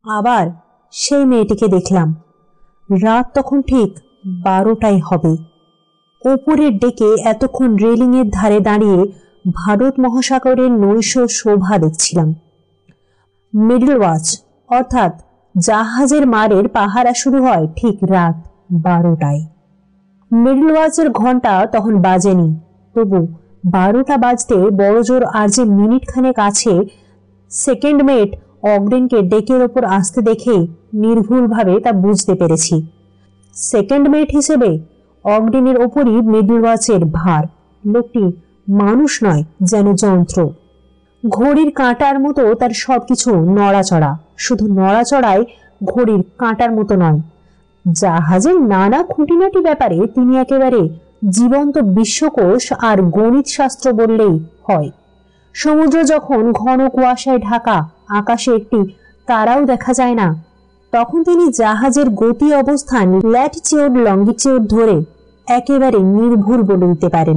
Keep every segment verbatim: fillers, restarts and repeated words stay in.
আবার সেই মেয়েটিকে দেখলাম। রাত তখন ঠিক বারোটাই হবে। ওপরের ডেকে এতক্ষণ রেলিংয়ের ধারে দাঁড়িয়ে ভারত মহাসাগরের নৈশ শোভা দেখছিলাম। মিডল ওয়াচ অর্থাৎ জাহাজের মারের পাহারা শুরু হয় ঠিক রাত বারোটায়। মিডল ওয়াচের ঘন্টা তখন বাজেনি, তবু বারোটা বাজতে বড়জোর আর যে মিনিট খানেক আছে, সেকেন্ড মেট অগ্রেনকে ডেকের ওপর আসতে দেখে নির্ভুলভাবে তা বুঝতে পেরেছি। সেকেন্ড মেট হিসেবে অগ্রেনের ওপরই মিডল ওয়াচের ভার। লোকটি মানুষ নয়, যেন যন্ত্র। ঘড়ির কাঁটার মতো তার সবকিছু নড়াচড়া, শুধু নড়াচড়ায় ঘড়ির কাঁটার মতো নয়, জাহাজের নানা খুঁটিনাটি ব্যাপারে তিনি একেবারে জীবন্ত বিশ্বকোষ আর গণিত শাস্ত্র বললেই হয়। সমুদ্র যখন ঘন কুয়াশায় ঢাকা, আকাশে একটি তারাও দেখা যায় না, তখন তিনি জাহাজের গতি অবস্থান ল্যাটিচিউড লঙ্গিটিউড ধরে একেবারে নির্ভুল বলে দিতে পারেন।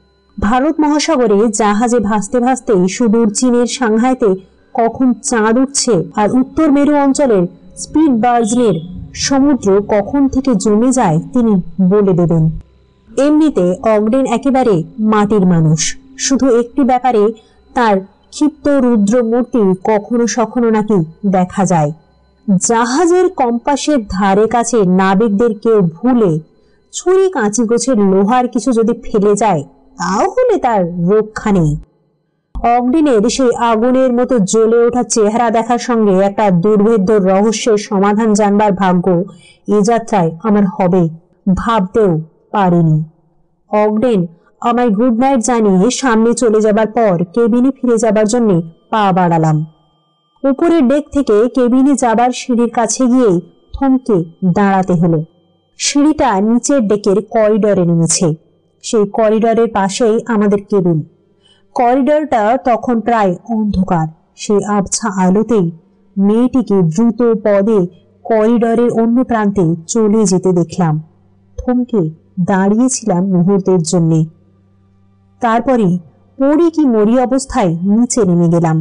ভারত মহাসাগরে জাহাজে ভাসতে ভাসতেই সুদূর চীনের সাংহাইতে কখন চাঁদ উঠছে আর উত্তর মেরু অঞ্চলের স্পিড বার্জনের সমুদ্র কখন থেকে জমে যায় তিনি বলে দেবেন। এমনিতে অগ্রেন একেবারে মাটির মানুষ। শুধু একটি ব্যাপারে তার ক্ষিপ্ত রুদ্র মূর্তি কখনো সখনো নাকি দেখা যায়। জাহাজের কম্পাসের ধারে কাছে নাবিকদের কেউ ভুলে ছুরি কাঁচি গোছের লোহার কিছু যদি ফেলে যায়, তাহলে তার রক্ষা নেই। অগ্নিনের সেই আগুনের মতো জ্বলে ওঠা চেহারা দেখার সঙ্গে একটা দুর্ভেদ্য রহস্যের সমাধান জানবার ভাগ্য এ যাত্রায় আমার হবে ভাবতেও পারিনি। অগ্নিন আমায় গুড নাইট জানিয়ে সামনে চলে যাবার পর কেবিনে ফিরে যাবার জন্য পা বাড়ালাম। উপরের ডেক থেকে কেবিনে যাবার সিঁড়ির কাছে গিয়েই থমকে দাঁড়াতে হলো। সিঁড়িটা নিচের ডেকের করিডরে নেমেছে। সেই করিডরের পাশেই আমাদের কেবিন। করিডরটা তখন প্রায় অন্ধকার। সেই আবছা আলোতেই মেয়েটিকে দ্রুত পদে করিডরের অন্য প্রান্তে চলে যেতে দেখলাম। থমকে দাঁড়িয়েছিলাম মুহূর্তের জন্য, তারপরে পড়ি কি মরি অবস্থায় নিচে নেমে গেলাম।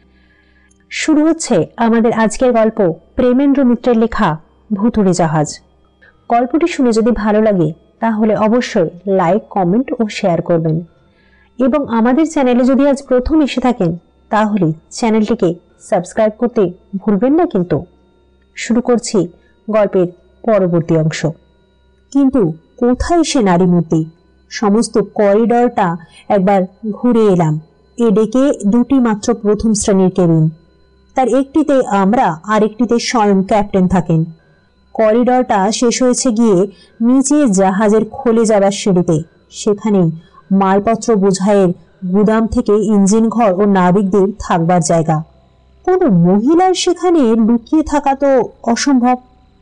শুরু হচ্ছে আমাদের আজকের গল্প, প্রেমেন্দ্র মিত্রের লেখা ভুতুড়ে জাহাজ। গল্পটি শুনে যদি ভালো লাগে তাহলে অবশ্যই লাইক, কমেন্ট ও শেয়ার করবেন, এবং আমাদের চ্যানেলে যদি আজ প্রথম এসে থাকেন তাহলে চ্যানেলটিকে সাবস্ক্রাইব করতে ভুলবেন না কিন্তু। শুরু করছি গল্পের পরবর্তী অংশ। কিন্তু কোথায় সে নারী মূর্তি? সমস্ত করিডরটা একবার ঘুরে এলাম। এ ডেকে দুটি মাত্র প্রথম শ্রেণীর কেবিন, তার একটিতে আমরা আর একটিতে স্বয়ং ক্যাপ্টেন থাকেন। করিডরটা শেষ হয়েছে গিয়ে নিচে জাহাজের খোলে যাবার সিঁড়িতে। সেখানেই মালপত্র বোঝাইয়ের গুদাম থেকে ইঞ্জিন ঘর ও নাবিকদের থাকবার জায়গা। কোনো মহিলার সেখানে লুকিয়ে থাকা তো অসম্ভব,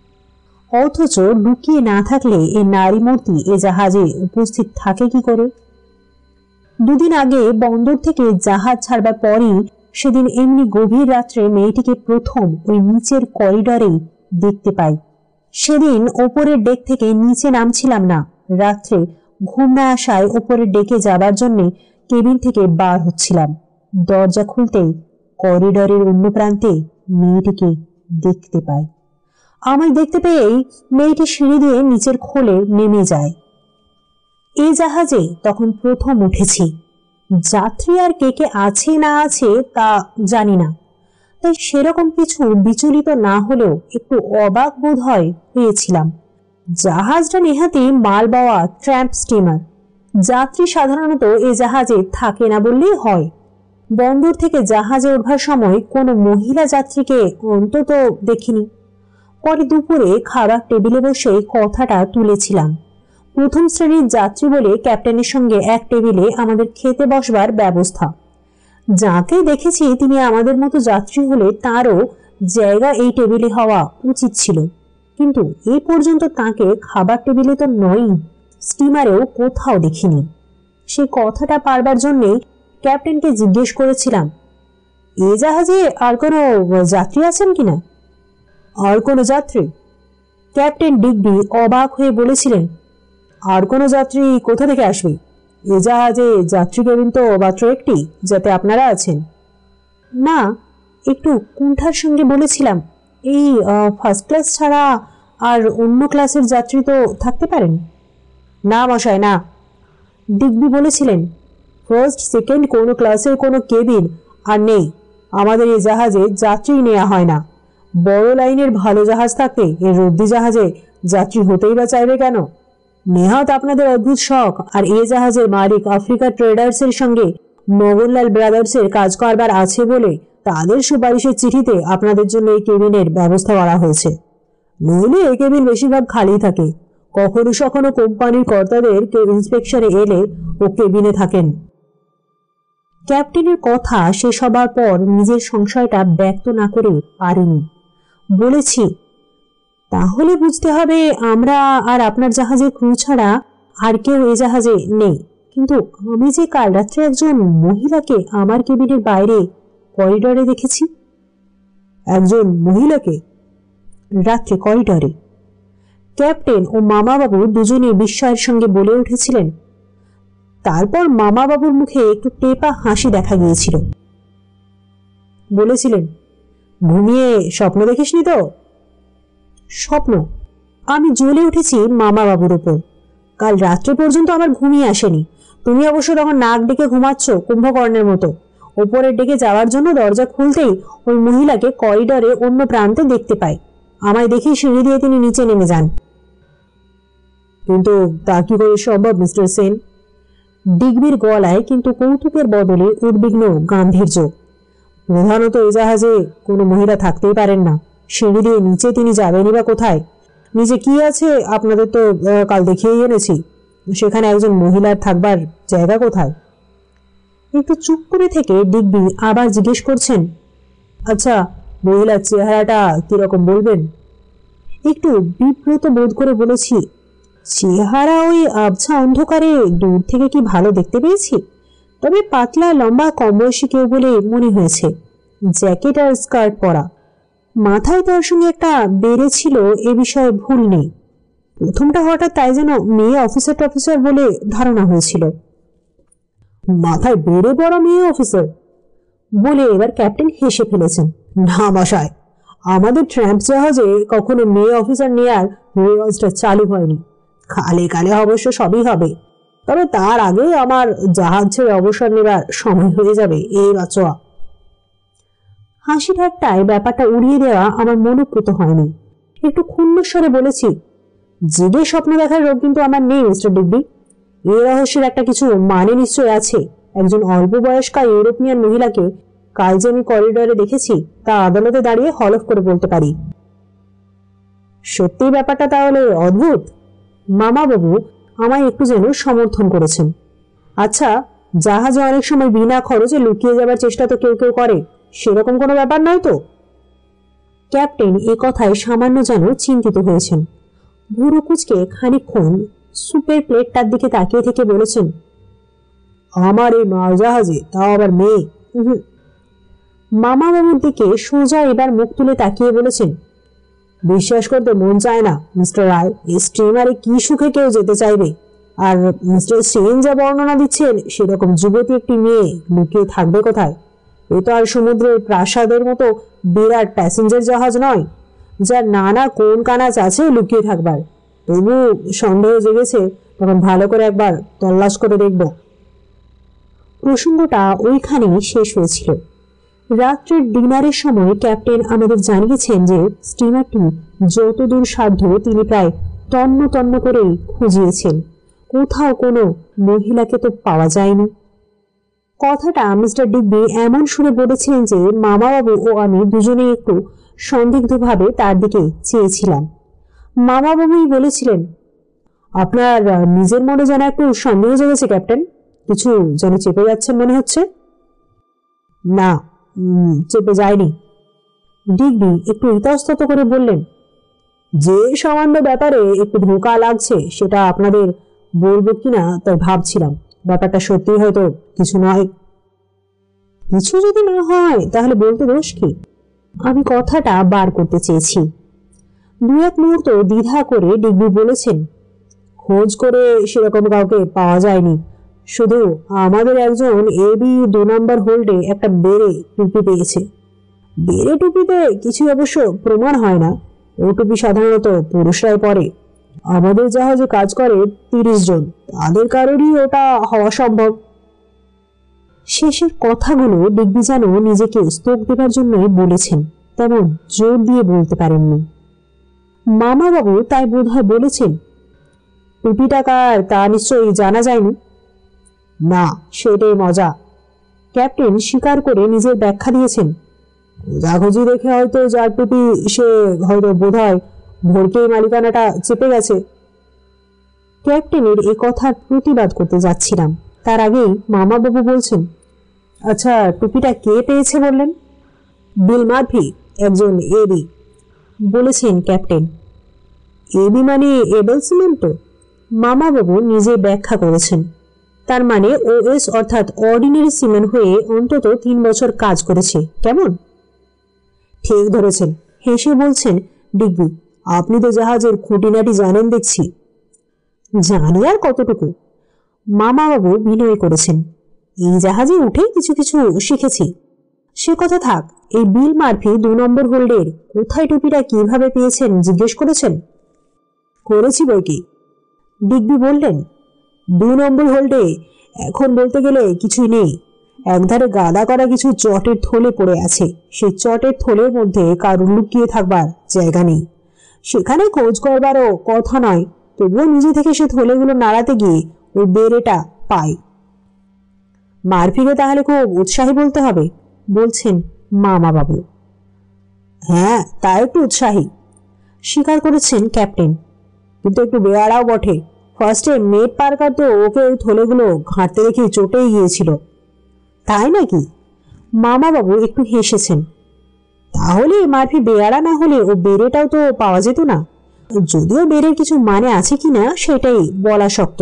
অথচ লুকিয়ে না থাকলে এ নারী মূর্তি এ জাহাজে উপস্থিত থাকে কি করে? দুদিন আগে বন্দর থেকে জাহাজ ছাড়বার পরই সেদিন এমনি গভীর রাত্রে মেয়েটিকে প্রথম ওই নিচের করিডরেই দেখতে পাই। সেদিন ওপরের ডেক থেকে নিচে নামছিলাম না। রাত্রে ঘুম না আসায় ওপরের ডেকে যাবার জন্য কেবিন থেকে বার হচ্ছিলাম। দরজা খুলতেই করিডরের অন্য প্রান্তে মেয়েটিকে দেখতে পাই। আমায় দেখতে পেয়েই মেয়েটি সিঁড়ি দিয়ে নিচের খোলে নেমে যায়। এই জাহাজে তখন প্রথম উঠেছি। যাত্রী আর কে কে আছে না আছে তা জানি না, তাই সেরকম কিছু বিচলিত না হলেও একটু অবাক বোধ হয় হয়েছিলাম। জাহাজটা নেহাতি মাল বাওয়া ট্র্যাম্প স্টিমার। যাত্রী সাধারণত এ জাহাজে থাকে না বললেই হয়। বন্দর থেকে জাহাজে ওঠার সময় কোনো মহিলা যাত্রীকে অন্তত দেখিনি। পরে দুপুরে খাবার টেবিলে বসে কথাটা তুলেছিলাম। প্রথম শ্রেণীর যাত্রী বলে ক্যাপ্টেনের সঙ্গে এক টেবিলে আমাদের খেতে বসবার ব্যবস্থা। যাকে দেখেছি তিনি আমাদের মতো যাত্রী হলে তারও জায়গা এই টেবিলে হওয়া উচিত ছিল, কিন্তু এ পর্যন্ত তাকে খাবার টেবিলে তো নয়, স্টিমারেও কোথাও দেখিনি। সেই কথাটা পারবার জন্যেই ক্যাপ্টেনকে জিজ্ঞেস করেছিলাম, এ জাহাজে আর কোনো যাত্রী আছেন কিনা? আর কোনো যাত্রী? ক্যাপ্টেন ডিগবি অবাক হয়ে বলেছিলেন, আর কোনো যাত্রী কোথা থেকে আসবে? এ জাহাজে যাত্রী কেবিন তো মাত্র একটি, যাতে আপনারা আছেন। না, একটু কুণ্ঠার সঙ্গে বলেছিলাম, এই ফার্স্ট ক্লাস ছাড়া আর অন্য ক্লাসের যাত্রী তো থাকতে পারেন? না মশাই, না। ডিগবি বলেছিলেন, ফার্স্ট সেকেন্ড কোনো ক্লাসের কোনো কেবিন আর নেই। আমাদের এই জাহাজে যাত্রী নেওয়া হয় না। বড় লাইনের ভালো জাহাজ থাকতে এর রদ্দি জাহাজে যাত্রী হতেই বা চাইবে কেন? নেহাত আপনাদের অদ্ভুত শখ, আর এ জাহাজের মালিক আফ্রিকা ট্রেডার্সের সঙ্গে মোগনলাল ব্রাদার্সের কাজ কারবার আছে বলে তাদের সুপারিশের চিঠিতে আপনাদের জন্য এই কেবিনের ব্যবস্থা করা হয়েছে। নইলে এই কেবিন বেশিরভাগ খালি থাকে। কখনো সখনো কোম্পানির কর্তাদের কেউ ইন্সপেকশনে এলে ও কেবিনে থাকেন। ক্যাপ্টেনের কথা শেষ হবার পর নিজের সংশয়টা ব্যক্ত না করে পারিনি। বলেছি, তাহলে বুঝতে হবে আমরা আর আপনার জাহাজের ক্রু ছাড়া আর কেউ এই জাহাজে নেই। কিন্তু আমি যে কাল রাত্রে একজন মহিলাকে আমার কেবিনের বাইরে করিডরে দেখেছি। একজন মহিলাকে? রাত্রে করিডরে? ক্যাপ্টেন ও মামাবাবু দুজনে বিস্ময়ের সঙ্গে বলে উঠেছিলেন। তারপর মামাবাবুর মুখে একটু টেপা হাসি দেখা গিয়েছিল। বলেছিলেন, ঘুমিয়ে স্বপ্ন দেখিসনি তো? স্বপ্ন? আমি জ্বলে উঠেছি মামাবাবুর ওপর। কাল রাত্রে পর্যন্ত আমার ঘুমিয়ে আসেনি। তুমি অবশ্য তখন নাক ডেকে ঘুমাচ্ছ কুম্ভকর্ণের মতো। ওপরের ডেকে যাওয়ার জন্য দরজা খুলতেই ওই মহিলাকে করিডরে অন্য প্রান্তে দেখতে পাই। আমায় দেখে সিঁড়ি দিয়ে তিনি নিচে নেমে যান। কিন্তু তা কি করে সম্ভব মিস্টার সেন? ডিগবির গলায় কিন্তু কৌতুকের বদলে উদ্বিগ্ন গাম্ভীর্য। প্রধানত এই জাহাজে কোনো মহিলা থাকতেই পারেন না। সিঁড়ি দিয়ে নিচে তিনি যাবেনই বা কোথায়? নিচে কি আছে আপনাদের তো কাল দেখিয়েই এনেছি। সেখানে একজন মহিলার থাকবার জায়গা কোথায়? একটু চুপ করে থেকে ডিগবি আবার জিজ্ঞেস করছেন, আচ্ছা, মহিলার চেহারাটা কিরকম বলবেন? একটু বিব্রত বোধ করে বলেছি, চেহারা ওই আবছা অন্ধকারে দূর থেকে কি ভালো দেখতে পেয়েছি। তবে পাতলা লম্বা কম বয়সী কেউ বলে মনে হয়েছে। জ্যাকেট আর স্কার্ট পরা। মাথায় তার সঙ্গে একটা বেড়ে ছিল, এ বিষয়ে ভুল নেই। প্রথমটা হঠাৎ তাই যেন মেয়ে অফিসার টফিসার বলে ধারণা হয়েছিল। মাথায় বেড়ে বড় মেয়ে অফিসার বলে এবার ক্যাপ্টেন হেসে ফেলেছেন। না মশাই, আমাদের ট্রাম্প জাহাজে কখনো মেয়ে অফিসার নেয়ার রেওয়াজটা চালু হয়নি। কালে কালে অবশ্য সবই হবে, তবে তার আগে আমার জাহাজ ছেড়ে অবসর নেবার সময় হয়ে যাবে এই বাচ্চা। হাসি ঠাট্টায় ব্যাপারটা উড়িয়ে দেওয়া আমার মনোপ্রত হয়নি। একটু ক্ষুণ্ণস্বরে বলেছি, জেগে স্বপ্ন দেখার রোগ কিন্তু আমার নেই মিস্টার ডিগবি। এই রহস্যের একটা কিছু মানে নিশ্চয় আছে। একজন অল্প বয়স্কা ইউরোপিয়ান মহিলাকে কাল যে আমি করিডরে দেখেছি তা আদালতে দাঁড়িয়ে হলফ করে বলতে পারি। সত্যি ব্যাপারটা তাহলে অদ্ভুত। মামাবাবু আমায় একটু যেন সমর্থন করেছেন। আচ্ছা, জাহাজে অনেক সময় বিনা খরচে লুকিয়ে যাবার চেষ্টা তো কেউ কেউ করে, সেরকম কোনো ব্যাপার নয় তো? ক্যাপ্টেন এ কথায় সামান্য যেন চিন্তিত হয়েছেন। ভুরু কুচকে খানিকক্ষণ সুপের প্লেটটার দিকে তাকিয়ে থেকে বলেছেন, আমার এই মাল জাহাজে তাও আবার মেয়ে। মামাবাবুর দিকে সোজা এবার মুখ তুলে তাকিয়ে বলেছেন, বিশ্বাস করতে মন চায় না মিস্টার রায়, এই স্টিমারে কি সুখে কেউ যেতে চাইবে। আর মিস্টার সেন যা বর্ণনা দিচ্ছেন সেরকম যুবতী একটি মেয়ে লুকিয়ে থাকবে কোথায়? এ তো আর সমুদ্রের প্রাসাদের মতো বিরাট প্যাসেঞ্জার জাহাজ নয়, যার নানা কোন কানাচ আছে লুকিয়ে থাকবার। তবু সন্দেহ জেগেছে, তখন ভালো করে একবার তল্লাশ করে দেখব। প্রসঙ্গটা ওইখানেই শেষ হয়েছিল। রাত্রের ডিনারের সময় ক্যাপ্টেন আমাদের জানিয়েছেন যে স্টিমারটি যতদূর সাধ্য তিনি প্রায় তন্ন তন্ন করেই খুঁজিয়েছেন। কোথাও কোনো মহিলাকে তো পাওয়া যায়নি। কথাটা মিস্টার ডিগবি এমন সুরে বলেছিলেন যে মামাবাবু ও আমি দুজনেই একটু সন্দিগ্ধভাবে তার দিকে চেয়েছিলাম। মামাবাবুই বলেছিলেন, আপনার নিজের মনে যেন একটু সন্দেহ জেগেছে ক্যাপ্টেন, কিছু যেন চেপে যাচ্ছেন মনে হচ্ছে। না, চেপে যায়নি। ডিগবি একটু ইতস্তত করে বললেন, যে সামান্য ব্যাপারে একটু ধোঁকা লাগছে সেটা আপনাদের বলবো কিনা তাই ভাবছিলাম। ব্যাপারটা সত্যি হয়তো কিছু নয়। কিছু যদি না হয় তাহলে বলতে দোষ কি? আমি কথাটা বার করতে চেয়েছি। দু এক মুহূর্ত দ্বিধা করে ডিগবি বলেছেন, খোঁজ করে সেরকম কাউকে পাওয়া যায়নি। শুধু আমাদের একজন এবি দু নম্বর হোল্ডে একটা বেড়ে টুপি পেয়েছে। বেড়ে টুপিতে কিছু অবশ্য প্রমাণ হয় না, ও টুপি সাধারণত পুরুষরাই পরে। আমাদের জাহাজে কাজ করে তিরিশ জন, তাদের কারোরই ওটা হওয়া সম্ভব। শেষের কথাগুলো ডিগবি যেন নিজেকে স্তোক দেবার জন্যই বলেছেন, তেমন জোর দিয়ে বলতে পারেননি। মামাবাবু তাই বোধহয় বলেছেন, টুপি টাকার তা নিশ্চয়ই জানা যায়নি। না, সেটাই মজা। ক্যাপ্টেন স্বীকার করে নিজের ব্যাখ্যা দিয়েছেন, খোঁজাখুঁজি দেখে হয়তো যার টুপি সে হয়তো বোধ হয় ভোরকেই মালিকানাটা চেপে গেছে। ক্যাপ্টেনের এ কথার প্রতিবাদ করতে যাচ্ছিলাম, তার আগেই মামাবাবু বলছেন, আচ্ছা টুপিটা কে পেয়েছে বললেন? বিল মার্ফি, একজন এবি, বলেছেন ক্যাপ্টেন। এবি মানে এবেল সিমেন্ট তো? মামাবাবু নিজে ব্যাখ্যা করেছেন, তার মানে ওএস অর্থাৎ অর্ডিনারি সিমেন্ট হয়ে অন্তত তিন বছর কাজ করেছে। কেমন? ঠিক ধরেছেন, হেসে বলছেন ডিগবি। আপনি তো জাহাজের খুঁটিনাটি জানেন দেখছি। জানি আর কতটুকু, মামাবাবু বিনয় করেছেন। এই জাহাজে উঠে কিছু কিছু শিখেছি। সে কথা থাক, এই বিল মার্ফি দু নম্বর হোল্ডের কোথায় টুপিটা কিভাবে পেয়েছেন জিজ্ঞেস করেছেন? করেছি বই কি, ডিগবি বললেন। দু নম্বর হোল্ডে এখন বলতে গেলে কিছুই নেই। একধারে গাদা করা কিছু চটের থলে পড়ে আছে, সেই চটের থলের মধ্যে কারুর লুকিয়ে থাকবার জায়গা নেই। সেখানে খোঁজ করবারও কথা নয়, তবুও নিজে থেকে সে থলেগুলো নাড়াতে গিয়ে ওই বেড়েটা পাই। মারফিকে তাহলে খুব উৎসাহী বলতে হবে, বলছেন মামাবাবু। হ্যাঁ, তা একটু উৎসাহী, স্বীকার করেছেন ক্যাপ্টেন, কিন্তু একটু বেয়ারাও বটে। ফার্স্টে মেট পার্কার তো ওকে ওই থলেগুলো ঘাঁটতে দেখে চটেই গিয়েছিল। তাই নাকি? মামাবাবু একটু হেসেছেন। তাহলে মারফি বেয়ারা না হলে ও বেড়েটাও তো পাওয়া যেত না, যদিও বেড়ের কিছু মানে আছে কিনা সেটাই বলা শক্ত।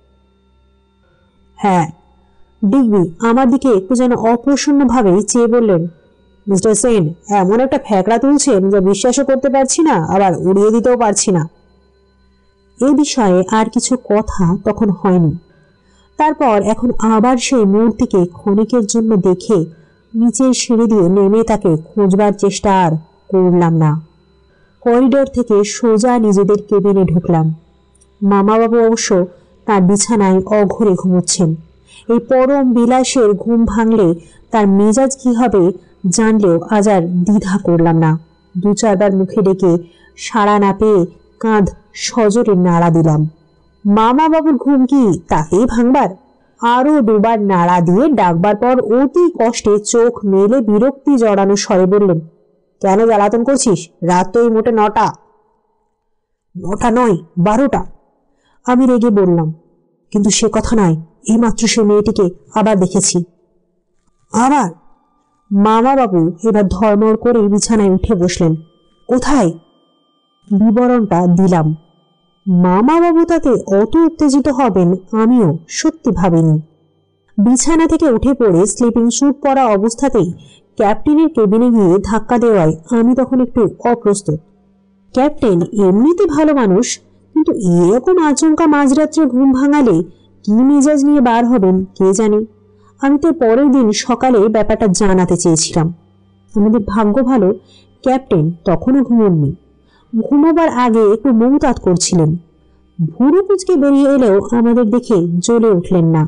হ্যাঁ, ডিগবি আমার দিকে একটু যেন অপ্রসন্ন ভাবে চেয়ে বললেন, মিস্টার সেন এমন একটা ফ্যাকড়া তুলছেন যা বিশ্বাসও করতে পারছি না, আবার উড়িয়ে দিতেও পারছি না। এ বিষয়ে আর কিছু কথা তখন হয়নি। তারপর এখন আবার সেই মূর্তিকে ক্ষণিকের জন্য দেখে নিচের সিঁড়ি দিয়ে নেমে তাকে খোঁজবার চেষ্টা আর করলাম না। করিডোর থেকে সোজা নিজেদের কেবিনে ঢুকলাম। মামাবাবু অবশ্য তার বিছানায় অঘরে ঘুমোচ্ছেন। এই পরম বিলাসের ঘুম ভাঙলে তার মেজাজ কি হবে জানলেও আজ আর দ্বিধা করলাম না। দু চারবার মুখে ডেকে সাড়া না পেয়ে কাঁধ সজোরে নাড়া দিলাম। মামাবাবুর ঘুম কি তাকেই ভাঙবার? আরো দুবার নাড়া দিয়ে ডাকবার পর অতি কষ্টে চোখ মেলে বিরক্তি জড়ানো স্বরে বললেন, কেন জ্বালাতন করছিস? রাত তো এই মোটে নটা। নটা নয়, বারোটা, আমি রেগে বললাম। কিন্তু সে কথা নয়, এইমাত্র সে মেয়েটিকে আবার দেখেছি। আবার? মামাবাবু এবার ধর্মর করে বিছানায় উঠে বসলেন। কোথায়? বিবরণটা দিলাম। মামাবাবু তাতে অত উত্তেজিত হবেন আমিও সত্যি ভাবিনি। বিছানা থেকে উঠে পড়ে স্লিপিং স্যুট পরা অবস্থাতেই ক্যাপ্টেনের কেবিনে গিয়ে ধাক্কা দেওয়ায় আমি তখন একটু অপ্রস্তুত। ক্যাপ্টেন এমনিতে ভালো মানুষ, কিন্তু এরকম আচমকা মাঝরাত্রে ঘুম ভাঙালে কি মেজাজ নিয়ে বার হবেন কে জানে। আমি তো পরের দিন সকালে ব্যাপারটা জানাতে চেয়েছিলাম। আমাদের ভাগ্য ভালো, ক্যাপ্টেন তখনও ঘুমোননি। ঘুমোবার আগে একটু মৌতাত করছিলেন। ভুরু কুচকে বেরিয়ে এলেও আমাদের দেখে জ্বলে উঠলেন না।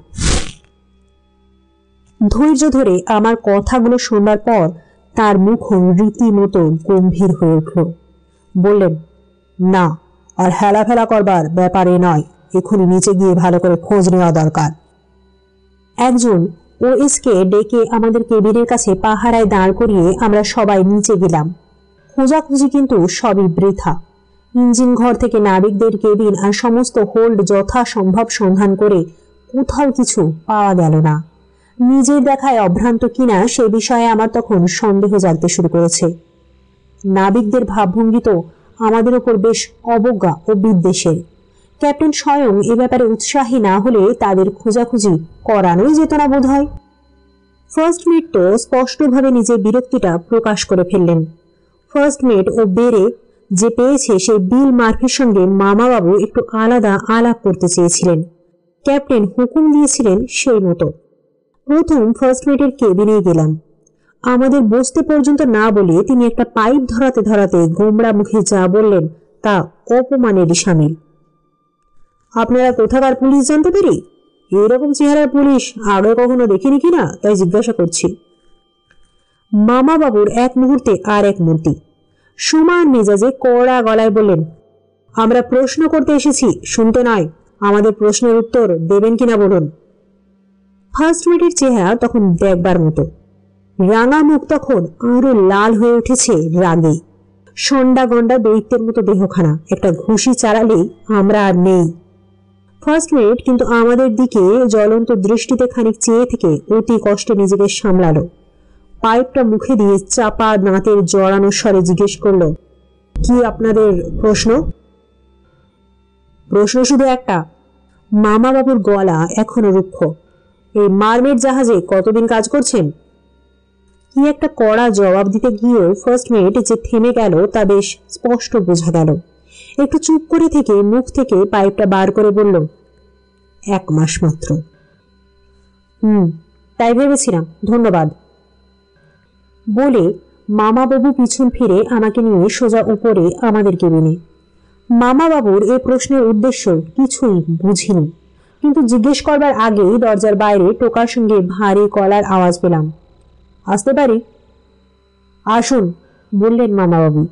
ধৈর্য ধরে আমার কথাগুলো শোনবার পর তার মুখ রীতিমতো গম্ভীর হয়ে উঠল। বললেন, না, আর হেলাফেলা করবার ব্যাপারে নয়, এখনই নিচে গিয়ে ভালো করে খোঁজ নেওয়া দরকার। একজন ওএসকে ডেকে আমাদের কেবিনের কাছে পাহারায় দাঁড় করিয়ে আমরা সবাই নিচে গেলাম। খোঁজাখুঁজি কিন্তু সবই বৃথা। ইঞ্জিন ঘর থেকে নাবিকদের কেবিন আর সমস্ত হোল্ড যথাসম্ভব সন্ধান করে কোথাও কিছু পাওয়া গেল না। নিজের দেখায় অভ্রান্ত কিনা সে বিষয়ে আমার তখন সন্দেহ জাগতে শুরু করেছে। নাবিকদের ভাবভঙ্গি তো আমাদের ওপর বেশ অবজ্ঞা ও বিদ্বেষের। ক্যাপ্টেন স্বয়ং এ ব্যাপারে উৎসাহী না হলে তাদের খোঁজাখুঁজি করানোই যেত না বোধ হয়। ফার্স্ট মেট তো স্পষ্টভাবে নিজের বিরক্তিটা প্রকাশ করে ফেললেন। ফার্স্ট মেট ও বেড়ে যে পেয়েছে সেই বিল মার্ফির সঙ্গে মামাবাবু একটু আলাদা আলাপ করতে চেয়েছিলেন। ক্যাপ্টেন হুকুম দিয়েছিলেন সেই মতো। প্রথম ফার্স্ট মেটের কেবিনে গেলাম। আমাদের বসতে পর্যন্ত না বলে তিনি একটা পাইপ ধরাতে ধরাতে গোমড়া মুখে যা বললেন তা অপমানেরই সামিল। আপনারা কোথাকার পুলিশ জানতে পারি? এরকম চেহারার পুলিশ আগে কখনো দেখিনি কিনা তাই জিজ্ঞাসা করছি। মামা বাবুর এক মুহূর্তে আর এক মূর্তি। সমান মেজাজে কড়া গলায় বললেন, আমরা প্রশ্ন করতে এসেছি, শুনতে নয়। আমাদের প্রশ্নের উত্তর দেবেন কিনা বলুন। ফার্স্ট মেটের চেহারা তখন দেখবার মতো। রাঙা মুখ তখন আরো লাল হয়ে উঠেছে রাগে। সন্ডা গন্ডা দৈত্যের মতো দেহখানা, একটা ঘুষি চালালেই আমরা আর নেই। ফার্স্ট মেট কিন্তু আমাদের দিকে জ্বলন্ত দৃষ্টিতে খানিক চেয়ে থেকে অতি কষ্টে নিজেকে সামলালো। পাইপটা মুখে দিয়ে চাপা দাঁতের জড়ানো স্বরে জিজ্ঞেস করলো, কি আপনাদের প্রশ্ন? প্রশ্ন শুধু একটা। মামা বাবুর গলা এখনো রুক্ষ। এই মারমেড জাহাজে কতদিন কাজ করছেন? কি একটা কড়া জবাব দিতে গিয়েও ফার্স্ট মেট যে থেমে গেল তা বেশ স্পষ্ট বোঝা গেল। একটু চুপ করে থেকে মুখ থেকে পাইপটা বার করে বলল, এক মাস মাত্র। হুম, তাই ভেবেছিলাম, ধন্যবাদ বলে মামা বাবু পিছন ফিরে আমাকে নিয়ে সোজা উপরে আমাদের কেবিনে। মামা বাবুর এ প্রশ্নের উদ্দেশ্য কিছুই বুঝিনি, কিন্তু জিজ্ঞেস করবার আগেই দরজার বাইরে টোকার সঙ্গে ভারী গলার আওয়াজ পেলাম। আসতে পারি? আসুন বললেন মামা বাবু।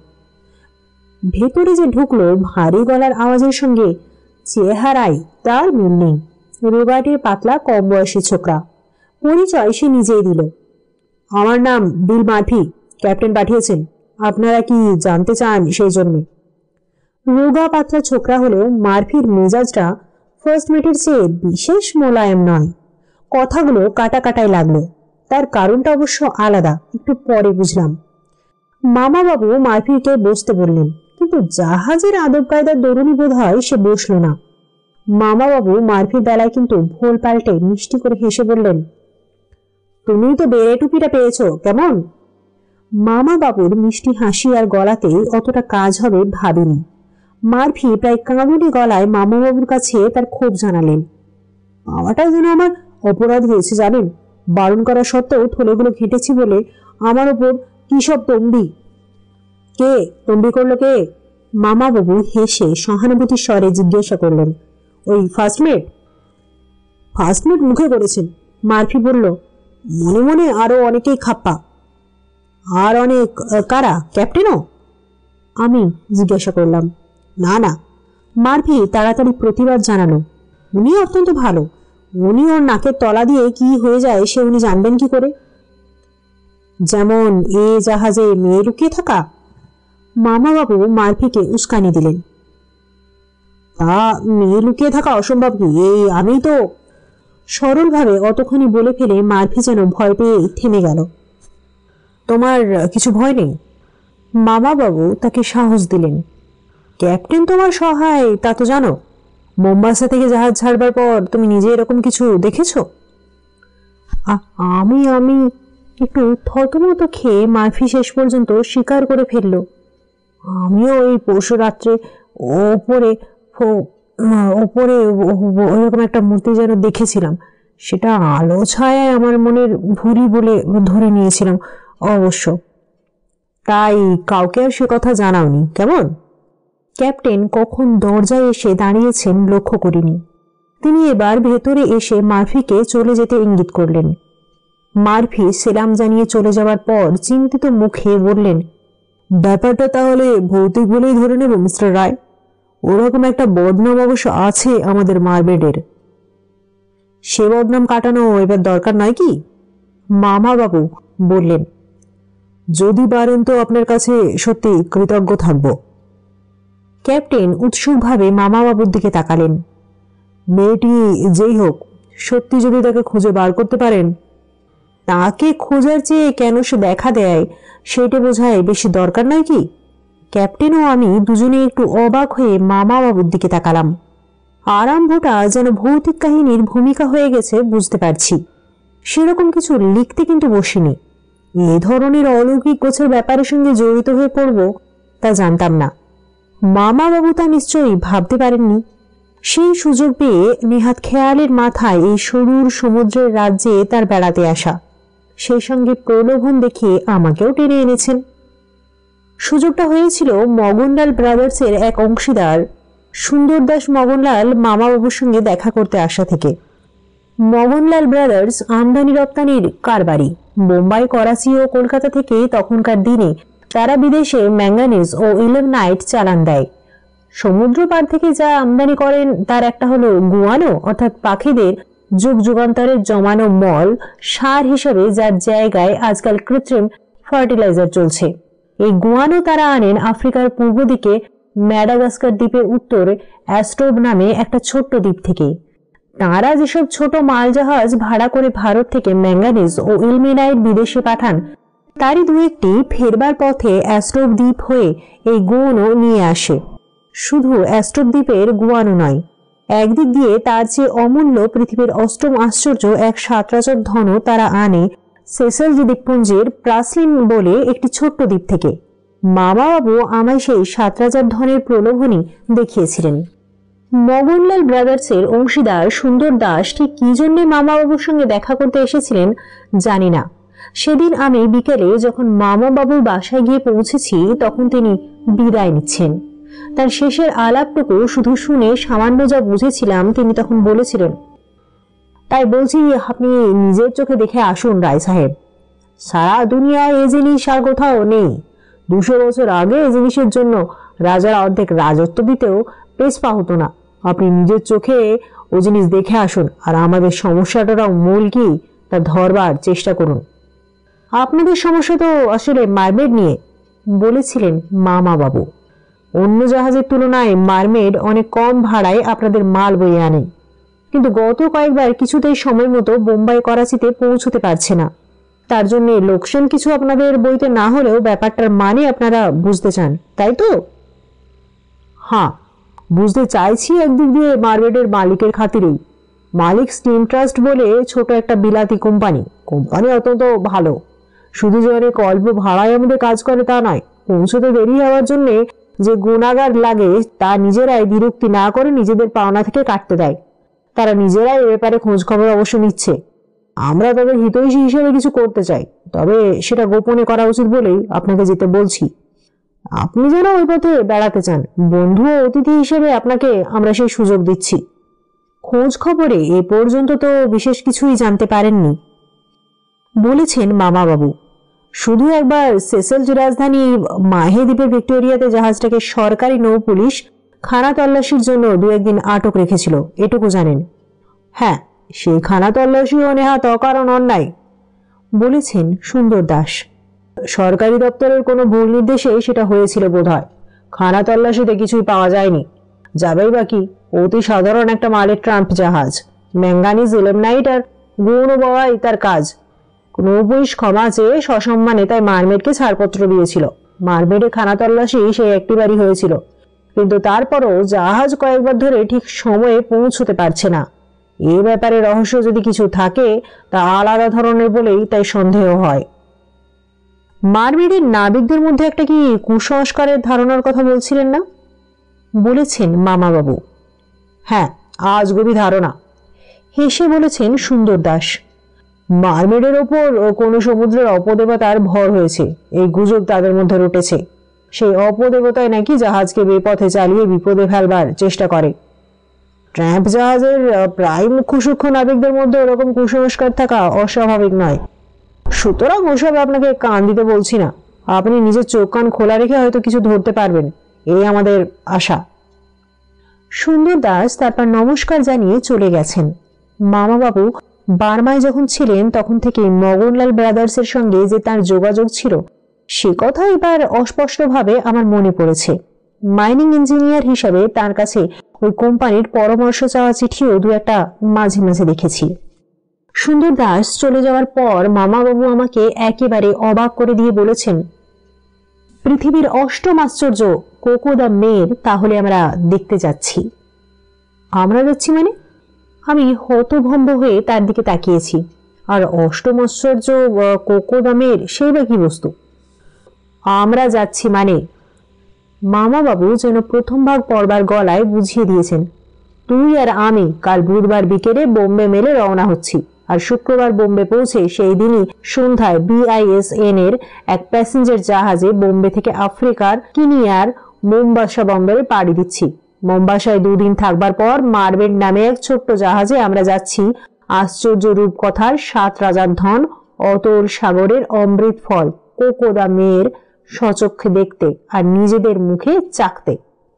ভেতরে যে ঢুকলো ভারী গলার আওয়াজের সঙ্গে চেহারায় তার মিল নেই। রোগাটে পাতলা কম বয়সী ছোকরা। পরিচয় সে নিজেই দিল। আমার নাম বিল মার্ফি, ক্যাপ্টেন পাঠিয়েছেন। আপনারা কি জানতে চান সেই জন্যে? রোগা পাতলা ছোকরা হলেও মার্ফির মেজাজটা ফার্স্ট মেটের চেয়ে বিশেষ মোলায়েম নয়। কথাগুলো কাটা কাটাই লাগলো। তার কারণটা অবশ্য আলাদা, একটু পরে বুঝলাম। মামা বাবু মার্ফিকে বসতে বললেন, কিন্তু জাহাজের আদব কায়দার দরুনি বোধ হয় সে বসল না। মামা বাবু মার্ফির বেলায় কিন্তু ভোল পাল্টে মিষ্টি করে হেসে বললেন, তুমি তো বেড়ে টুপিটা পেয়েছো, কেমন? মামা বাবুর মিষ্টি হাসি আর গলাতেই অতটা কাজ হবে ভাবিনি। মার্ফি প্রায় কাঁদুনি গলায় মামা বাবুর কাছে তার ক্ষোভ জানালেন। আমাটা যেন আমার অপরাধ হয়েছে জানেন, বারণ করা সত্ত্বেও থলেগুলো ঘেটেছি বলে আমার ওপর কি সব তম্বি। কে তম্বি করলো কে? মামা বাবু হেসে সহানুভূতির স্বরে জিজ্ঞাসা করলেন। ওই ফার্স্ট মেট। ফার্স্ট মেট মুখে করেছেন, মার্ফি বলল। মনে মনে আরো অনেকেই খাপ্পা। আর অনেক কারা? ক্যাপ্টেনও? আমি জিজ্ঞাসা করলাম। না না, মার্ফি তাড়াতাড়ি প্রতিবাদ জানালো। উনি অত্যন্ত ভালো। উনি ওর নাকের তলা দিয়ে কি হয়ে যায় সে উনি জানবেন কি করে? যেমন এ জাহাজে মেয়ে লুকিয়ে থাকা। মামা বাবু মার্ফিকে উস্কানি দিলেন। তা মেয়ে লুকিয়ে থাকা অসম্ভব কি? এই আমি তো। সরলভাবে অতখানি বলে ফেলে মার্ফি যেন ভয় পেয়ে থেমে গেল। তোমার কিছু ভয় নেই? মামা বাবু তাকে সাহস দিলেন। ক্যাপ্টেন তোমার সহায় তা তো জানো। মোম্বাসা থেকে জাহাজ ছাড়বার পর তুমি নিজে এরকম কিছু দেখেছ? আমি আমি একটু থতমত খেয়ে মার্ফি শেষ পর্যন্ত স্বীকার করে ফেলল। আমিও ওই পরশু রাত্রে ওপরে ওপরে ওইরকম একটা মূর্তি যেন দেখেছিলাম। সেটা আলো ছায়ায় আমার মনের ভুলি বলে ধরে নিয়েছিলাম অবশ্য। তাই কাউকে আর সে কথা জানাওনি, কেমন? ক্যাপ্টেন কখন দরজায় এসে দাঁড়িয়েছেন লক্ষ্য করিনি। তিনি এবার ভেতরে এসে মার্ফিকে চলে যেতে ইঙ্গিত করলেন। মার্ফি সেলাম জানিয়ে চলে যাওয়ার পর চিন্তিত মুখে বললেন, ব্যাপারটা তাহলে ভৌতিক বলেই ধরে নেব মিস্টার রায়। ওরকম একটা বদনাম অবশ্য আছে আমাদের মারবেডের। সে বদনাম কাটানো এবার দরকার নয় কি? মামা বাবু বললেন। যদি পারেন তো আপনার কাছে সত্যি কৃতজ্ঞ থাকব। ক্যাপ্টেন উৎসুকভাবে মামা বাবুর দিকে তাকালেন। মেয়েটি যেই হোক, সত্যি যদি তাকে খুঁজে বার করতে পারেন। তাকে খোঁজার চেয়ে কেন সে দেখা দেয় সেটা বোঝায় বেশি দরকার নয় কি? ক্যাপ্টেন ও আমি দুজনে একটু অবাক হয়ে মামা বাবুর দিকে তাকালাম। আরম্ভটা যেন ভৌতিক কাহিনীর ভূমিকা হয়ে গেছে বুঝতে পারছি। সেরকম কিছু লিখতে কিন্তু বসিনি। এ ধরনের অলৌকিক গোছের ব্যাপারের সঙ্গে জড়িত হয়ে পড়ব তা জানতাম না। মামা বাবু তা নিশ্চয়ই ভাবতে পারেননি। সেই সুযোগ পেয়ে নেহাত খেয়ালের মাথায় এই সরুর সমুদ্রের রাজ্যে তার বেড়াতে আসা। সেই সঙ্গে প্রলোভন দেখিয়ে আমাকেও টেনে এনেছেন। সুযোগটা হয়েছিল মগনলাল ব্রাদার্সের এক অংশীদার সুন্দরদাস মগনলাল মামাবাবুর সঙ্গে দেখা করতে আসা থেকে। মগনলাল ব্রাদার্স আমদানি রপ্তানির কারবারি। বোম্বাই, করাচি ও কলকাতা থেকে তখনকার দিনে তারা বিদেশে ম্যাঙ্গানিজ ও ইলেমনাইট চালান দেয়। সমুদ্র পার থেকে যা আমদানি করেন তার একটা হলো গুয়ানো, অর্থাৎ পাখিদের যুগ যুগান্তরের জমানো মল, সার হিসেবে যার জায়গায় আজকাল কৃত্রিম ফার্টিলাইজার চলছে। এই গুয়ানো তারা আনেন আফ্রিকার পূর্ব দিকে ম্যাডাগাস্কার দ্বীপের উত্তরে অ্যাস্ট্রোব নামে একটা ছোট্ট দ্বীপ থেকে। তাঁরা যেসব ছোট মাল জাহাজ ভাড়া করে ভারত থেকে ম্যাঙ্গানিজ ও ইলমেনাইট বিদেশে পাঠান, তারই দু একটি ফেরবার পথে অ্যাস্ট্রোব দ্বীপ হয়ে এই গুয়ানো নিয়ে আসে। শুধু অ্যাস্ট্রোব দ্বীপের গুয়ানো নয়, একদিক দিয়ে তার চেয়ে অমূল্য পৃথিবীর অষ্টম আশ্চর্য এক সাতরাজর ধনও তারা আনে সেসেল দ্বীপপুঞ্জের প্রাসলিন বলে একটি ছোট্ট দ্বীপ থেকে। মামাবাবু আমায় সেই সাতরাজার ধনের প্রলোভনই দেখিয়েছিলেন। মগনলাল ব্রাদার্সের অংশীদার সুন্দর দাস ঠিক কি জন্যে মামাবাবুর সঙ্গে দেখা করতে এসেছিলেন জানি না। সেদিন আমি বিকেলে যখন মামাবাবুর বাসায় গিয়ে পৌঁছেছি, তখন তিনি বিদায় নিচ্ছেন। তার শেষের আলাপটুকু শুধু শুনে সামান্য যা বুঝেছিলাম, তিনি তখন বলেছিলেন, তাই বলছি আপনি নিজের চোখে দেখে আসুন রায় সাহেব। সারা দুনিয়ায় এ জিনিস আর কোথাও নেই। দুশো বছর আগে এ জিনিসের জন্য রাজারা অর্ধেক রাজত্ব দিতেও পেছপা হতো না। আপনি নিজের চোখে ও জিনিস দেখে আসুন, আর আমাদের সমস্যাটাও মূল কি তা ধরবার চেষ্টা করুন। আপনাদের সমস্যা তো আসলে মারমেড নিয়ে, বলেছিলেন মামাবাবু। অন্য জাহাজের তুলনায় মারমেড অনেক কম ভাড়ায় আপনাদের মাল বয়ে আনে, কিন্তু গত কয়েকবার কিছুতেই সময় মতো বোম্বাই করাচিতে পৌঁছতে পারছে না। তার জন্য লোকসান কিছু আপনাদের বইতে না হলেও ব্যাপারটার মানে আপনারা বুঝতে চান, তাই তো? হ্যাঁ, বুঝতে চাইছি একদিক দিয়ে মারমেডের মালিকের খাতিরেই। মালিক স্টিম ট্রাস্ট বলে ছোট একটা বিলাতি কোম্পানি। কোম্পানি অত্যন্ত ভালো। শুধু যে অনেক অল্প ভাড়ায় আমাদের কাজ করে তা নয়, পৌঁছতে দেরি হওয়ার জন্যে যে গুণাগার লাগে তা নিজেরাই বিরক্তি না করে নিজেদের পাওনা থেকে কাটতে দেয়। তারা নিজেরাই এ ব্যাপারে খোঁজ খবর অবশ্য নিচ্ছে। আমরা তাদের হিতৈষী হিসেবে কিছু করতে চাই, তবে সেটা গোপনে করা উচিত বলেই আপনাকে যেতে বলছি। আপনি যেন ওই পথে বেড়াতে চান, বন্ধু ও অতিথি হিসেবে আপনাকে আমরা সেই সুযোগ দিচ্ছি। খোঁজ খবরে এ পর্যন্ত তো বিশেষ কিছুই জানতে পারেননি, বলেছেন মামাবাবু। শুধু একবার সেসেলস রাজধানী মাহে দ্বীপের ভিক্টোরিয়াতে জাহাজটাকে সরকারি নৌ পুলিশ খানা তল্লাশির জন্য দু একদিন আটক রেখেছিল, এটুকু জানেন। হ্যাঁ, সেই খানা তল্লাশিও নেহাত অকারণ অন্যায়, বলেছেন সুন্দর দাস। সরকারি দপ্তরের কোনো ভুল নির্দেশে সেটা হয়েছিল বোধ হয়। খানা তল্লাশিতে কিছুই পাওয়া যায়নি। যাবেই বাকি অতি সাধারণ একটা মালের ট্রাম্প জাহাজ। ম্যাঙ্গানিজ, ইলেমনাইট আর গুণ বওয়াই তার কাজ। নৌপুলিশ ক্ষমা চেয়ে সসম্মানে তাই মারমেডকে ছাড়পত্র দিয়েছিল। মারমেডে খানা তল্লাশি সেই একটিবারই হয়েছিল, কিন্তু তারপরও জাহাজ কয়েকবার ধরে ঠিক সময়ে পৌঁছতে পারছে না। এ ব্যাপারে রহস্য যদি কিছু থাকে তা আলাদা ধরনের বলেই তাই সন্দেহ হয়। মারমেডের নাবিকদের মধ্যে একটা কি কুসংস্কারের ধারণার কথা বলছিলেন না, বলেছেন মামাবাবু। হ্যাঁ, আজগুবি ধারণা, হেসে বলেছেন সুন্দর দাস। মারমেডের ওপর কোন সমুদ্রের অপদেবতার ভর হয়েছে, এই গুজব তাদের মধ্যে রটেছে। সেই অপদেবতায় নাকি জাহাজকে বেপথে চালিয়ে বিপদে ফেলবার চেষ্টা করে। ট্রাম্প জাহাজের প্রায় মুখ্য সূক্ষ্ম নাবিকদের মধ্যে ওরকম কুসংস্কার থাকা অস্বাভাবিক নয়। সুতরাং ওসব আপনাকে কান দিতে বলছি না। আপনি নিজের চোখ কান খোলা রেখে হয়তো কিছু ধরতে পারবেন, এই আমাদের আশা। সুন্দর দাস তারপর নমস্কার জানিয়ে চলে গেছেন। মামাবাবু বার্মায় যখন ছিলেন তখন থেকে মগনলাল ব্রাদার্সের সঙ্গে যে তার যোগাযোগ ছিল সে কথা এবার অস্পষ্টভাবে আমার মনে পড়েছে। মাইনিং ইঞ্জিনিয়ার হিসাবে তার কাছে ওই কোম্পানির পরামর্শ চাওয়া চিঠিও দু একটা মাঝে মাঝে দেখেছি। সুন্দর দাস চলে যাওয়ার পর মামাবাবু আমাকে একেবারে অবাক করে দিয়ে বলেছেন, পৃথিবীর অষ্টম আশ্চর্য কোকো দ্য মের তাহলে আমরা দেখতে যাচ্ছি। আমরা যাচ্ছি মানে? আমি হতভম্ব হয়ে তার দিকে তাকিয়েছি। আর অষ্টম আশ্চর্য কোকো দ্য মের সেই বা কি বস্তু? আমরা যাচ্ছি মানে মামাবাবু যেন প্রথম ভাগ পড়বার গলায় বুঝিয়ে দিয়েছেন, তুই আর আমি কাল বুধবার বিকেলে বোম্বে মেলে রওনা হচ্ছি। আর শুক্রবার বোম্বে পৌঁছে সেই দিনই সন্ধ্যায় বিআইএসএন এর এক প্যাসেঞ্জার জাহাজে বোম্বে থেকে আফ্রিকার কিনিয়ার মোম্বাসা বন্দরে পাড়ি দিচ্ছি। মোম্বাসায় দুদিন থাকবার পর মারবেড নামে এক ছোট্ট জাহাজে আমরা যাচ্ছি আশ্চর্য রূপকথার সাত রাজার ধন, অতল সাগরের অমৃত ফল কোকোদা মেয়ের সচক্ষে দেখতে আর নিজেদের মুখে চাকতে।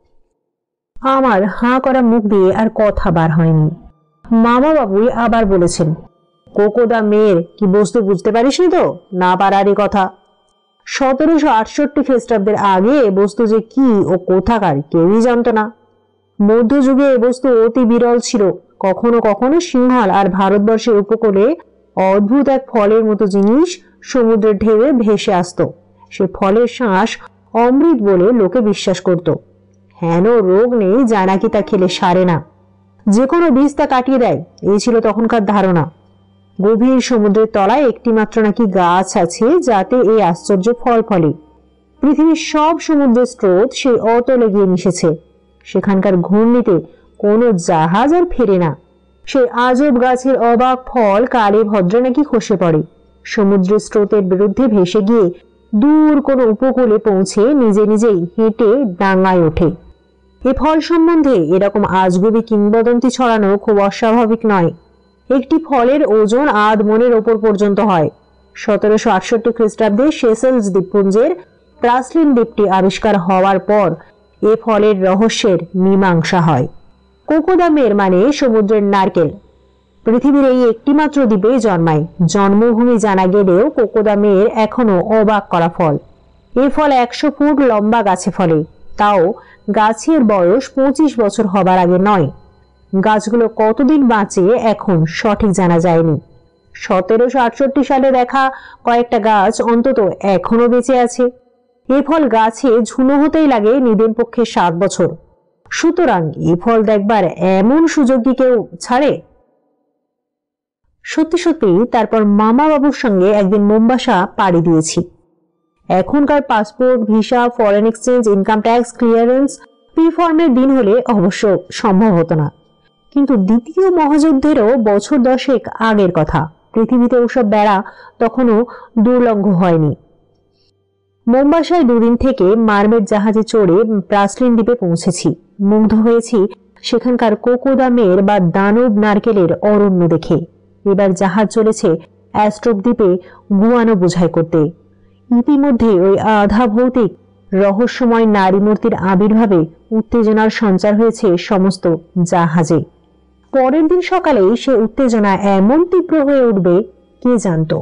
আমার হাঁ করা মুখ দিয়ে আর কথা বার হয়নি। মামা বাবুই আবার বলেছেন, কোকোদা মেয়ের কি বস্তু বুঝতে পারিসনি তো? না পারারই কথা। সতেরোশো আটষট্টি খ্রিস্টাব্দের আগে এ বস্তু যে কি ও কোথাকার কেউই জানত না। মধ্যযুগে এ বস্তু অতি বিরল ছিল। কখনো কখনো সিংহল আর ভারতবর্ষের উপকূলে অদ্ভুত এক ফলের মতো জিনিস সমুদ্রের ঢেউয়ে ভেসে আসত। সে ফলের শ্বাস অমৃত বলে লোকে বিশ্বাস করত। হেন রোগ নেই যা নাকি তা খেলে সারে না, যে কোনো বীজ তা কাটিয়ে দেয়, এই ছিল তখনকার ধারণা। গভীর সমুদ্রের তলায় একটি মাত্র নাকি গাছ আছে যাতে এই আশ্চর্য ফল ফলে। পৃথিবীর সব সমুদ্রের স্রোত সেই অতলে গিয়ে মিশেছে। সেখানকার ঘূর্ণিতে কোনো জাহাজ আর ফেরে না। সেই আজব গাছের অবাক ফল কালে ভদ্রে নাকি খসে পড়ে, সমুদ্রের স্রোতের বিরুদ্ধে ভেসে গিয়ে দূর কোনো উপকূলে পৌঁছে নিজে নিজেই হেঁটে ডাঙায় ওঠে। এ ফল সম্বন্ধে এরকম আজগুবি কিংবদন্তি ছড়ানো খুব অস্বাভাবিক নয়। একটি ফলের ওজন আধ মনের ওপর পর্যন্ত হয়। সতেরোশো আটষট্টি খ্রিস্টাব্দে সেসেলস দ্বীপপুঞ্জের প্রাসলিন দ্বীপটি আবিষ্কার হওয়ার পর এ ফলের রহস্যের মীমাংসা হয়। কোকোদা মেয়ের মানে সমুদ্রের নারকেল। পৃথিবীর এই একটি মাত্র দ্বীপে জন্মায়। জন্মভূমি জানা গেলেও কোকোদা মেয়ের এখনো অবাক করা ফল। এ ফল একশো ফুট লম্বা গাছে ফলে, তাও গাছের বয়স পঁচিশ বছর হবার আগে নয়। গাছগুলো কতদিন বাঁচে এখন সঠিক জানা যায়নি। সতেরোশো আটষট্টি সালে দেখা কয়েকটা গাছ অন্তত এখনো বেঁচে আছে। এ ফল গাছে ঝুনো হতেই লাগে নিদেন পক্ষে সাত বছর। সুতরাং এ ফল দেখবার এমন সুযোগ কি কেউ ছাড়ে? সত্যি সত্যি তারপর মামা বাবুর সঙ্গে একদিন মোম্বাসা পাড়ি দিয়েছি। এখনকার passport, visa, foreign exchange, income tax clearance, P ফর্মের দিন হলে অবশ্য সম্ভব হতো না, কিন্তু দ্বিতীয় মহাযুদ্ধেরও বছর দশেক আগের কথা। পৃথিবীতে ওসব বেড়া তখনও দুর্লঙ্ঘ হয়নি। মোম্বাসায় দুদিন থেকে মারমেড জাহাজে চড়ে প্রাসলিন দ্বীপে পৌঁছেছি। মুগ্ধ হয়েছি সেখানকার কোকোদা মেয়ের বা দানব নারকেলের অরণ্য দেখে। এবার জাহাজ চলেছে অ্যাস্ট্রোপ দ্বীপে গুয়ানো বোঝাই করতে। ইতিমধ্যে ওই আধা ভৌতিক রহস্যময় নারী মূর্তির আবির্ভাবে উত্তেজনার সঞ্চার হয়েছে সমস্ত জাহাজে। পরের দিন সকালে সে উত্তেজনা এমন তীব্র হয়ে উঠবে কে জানত।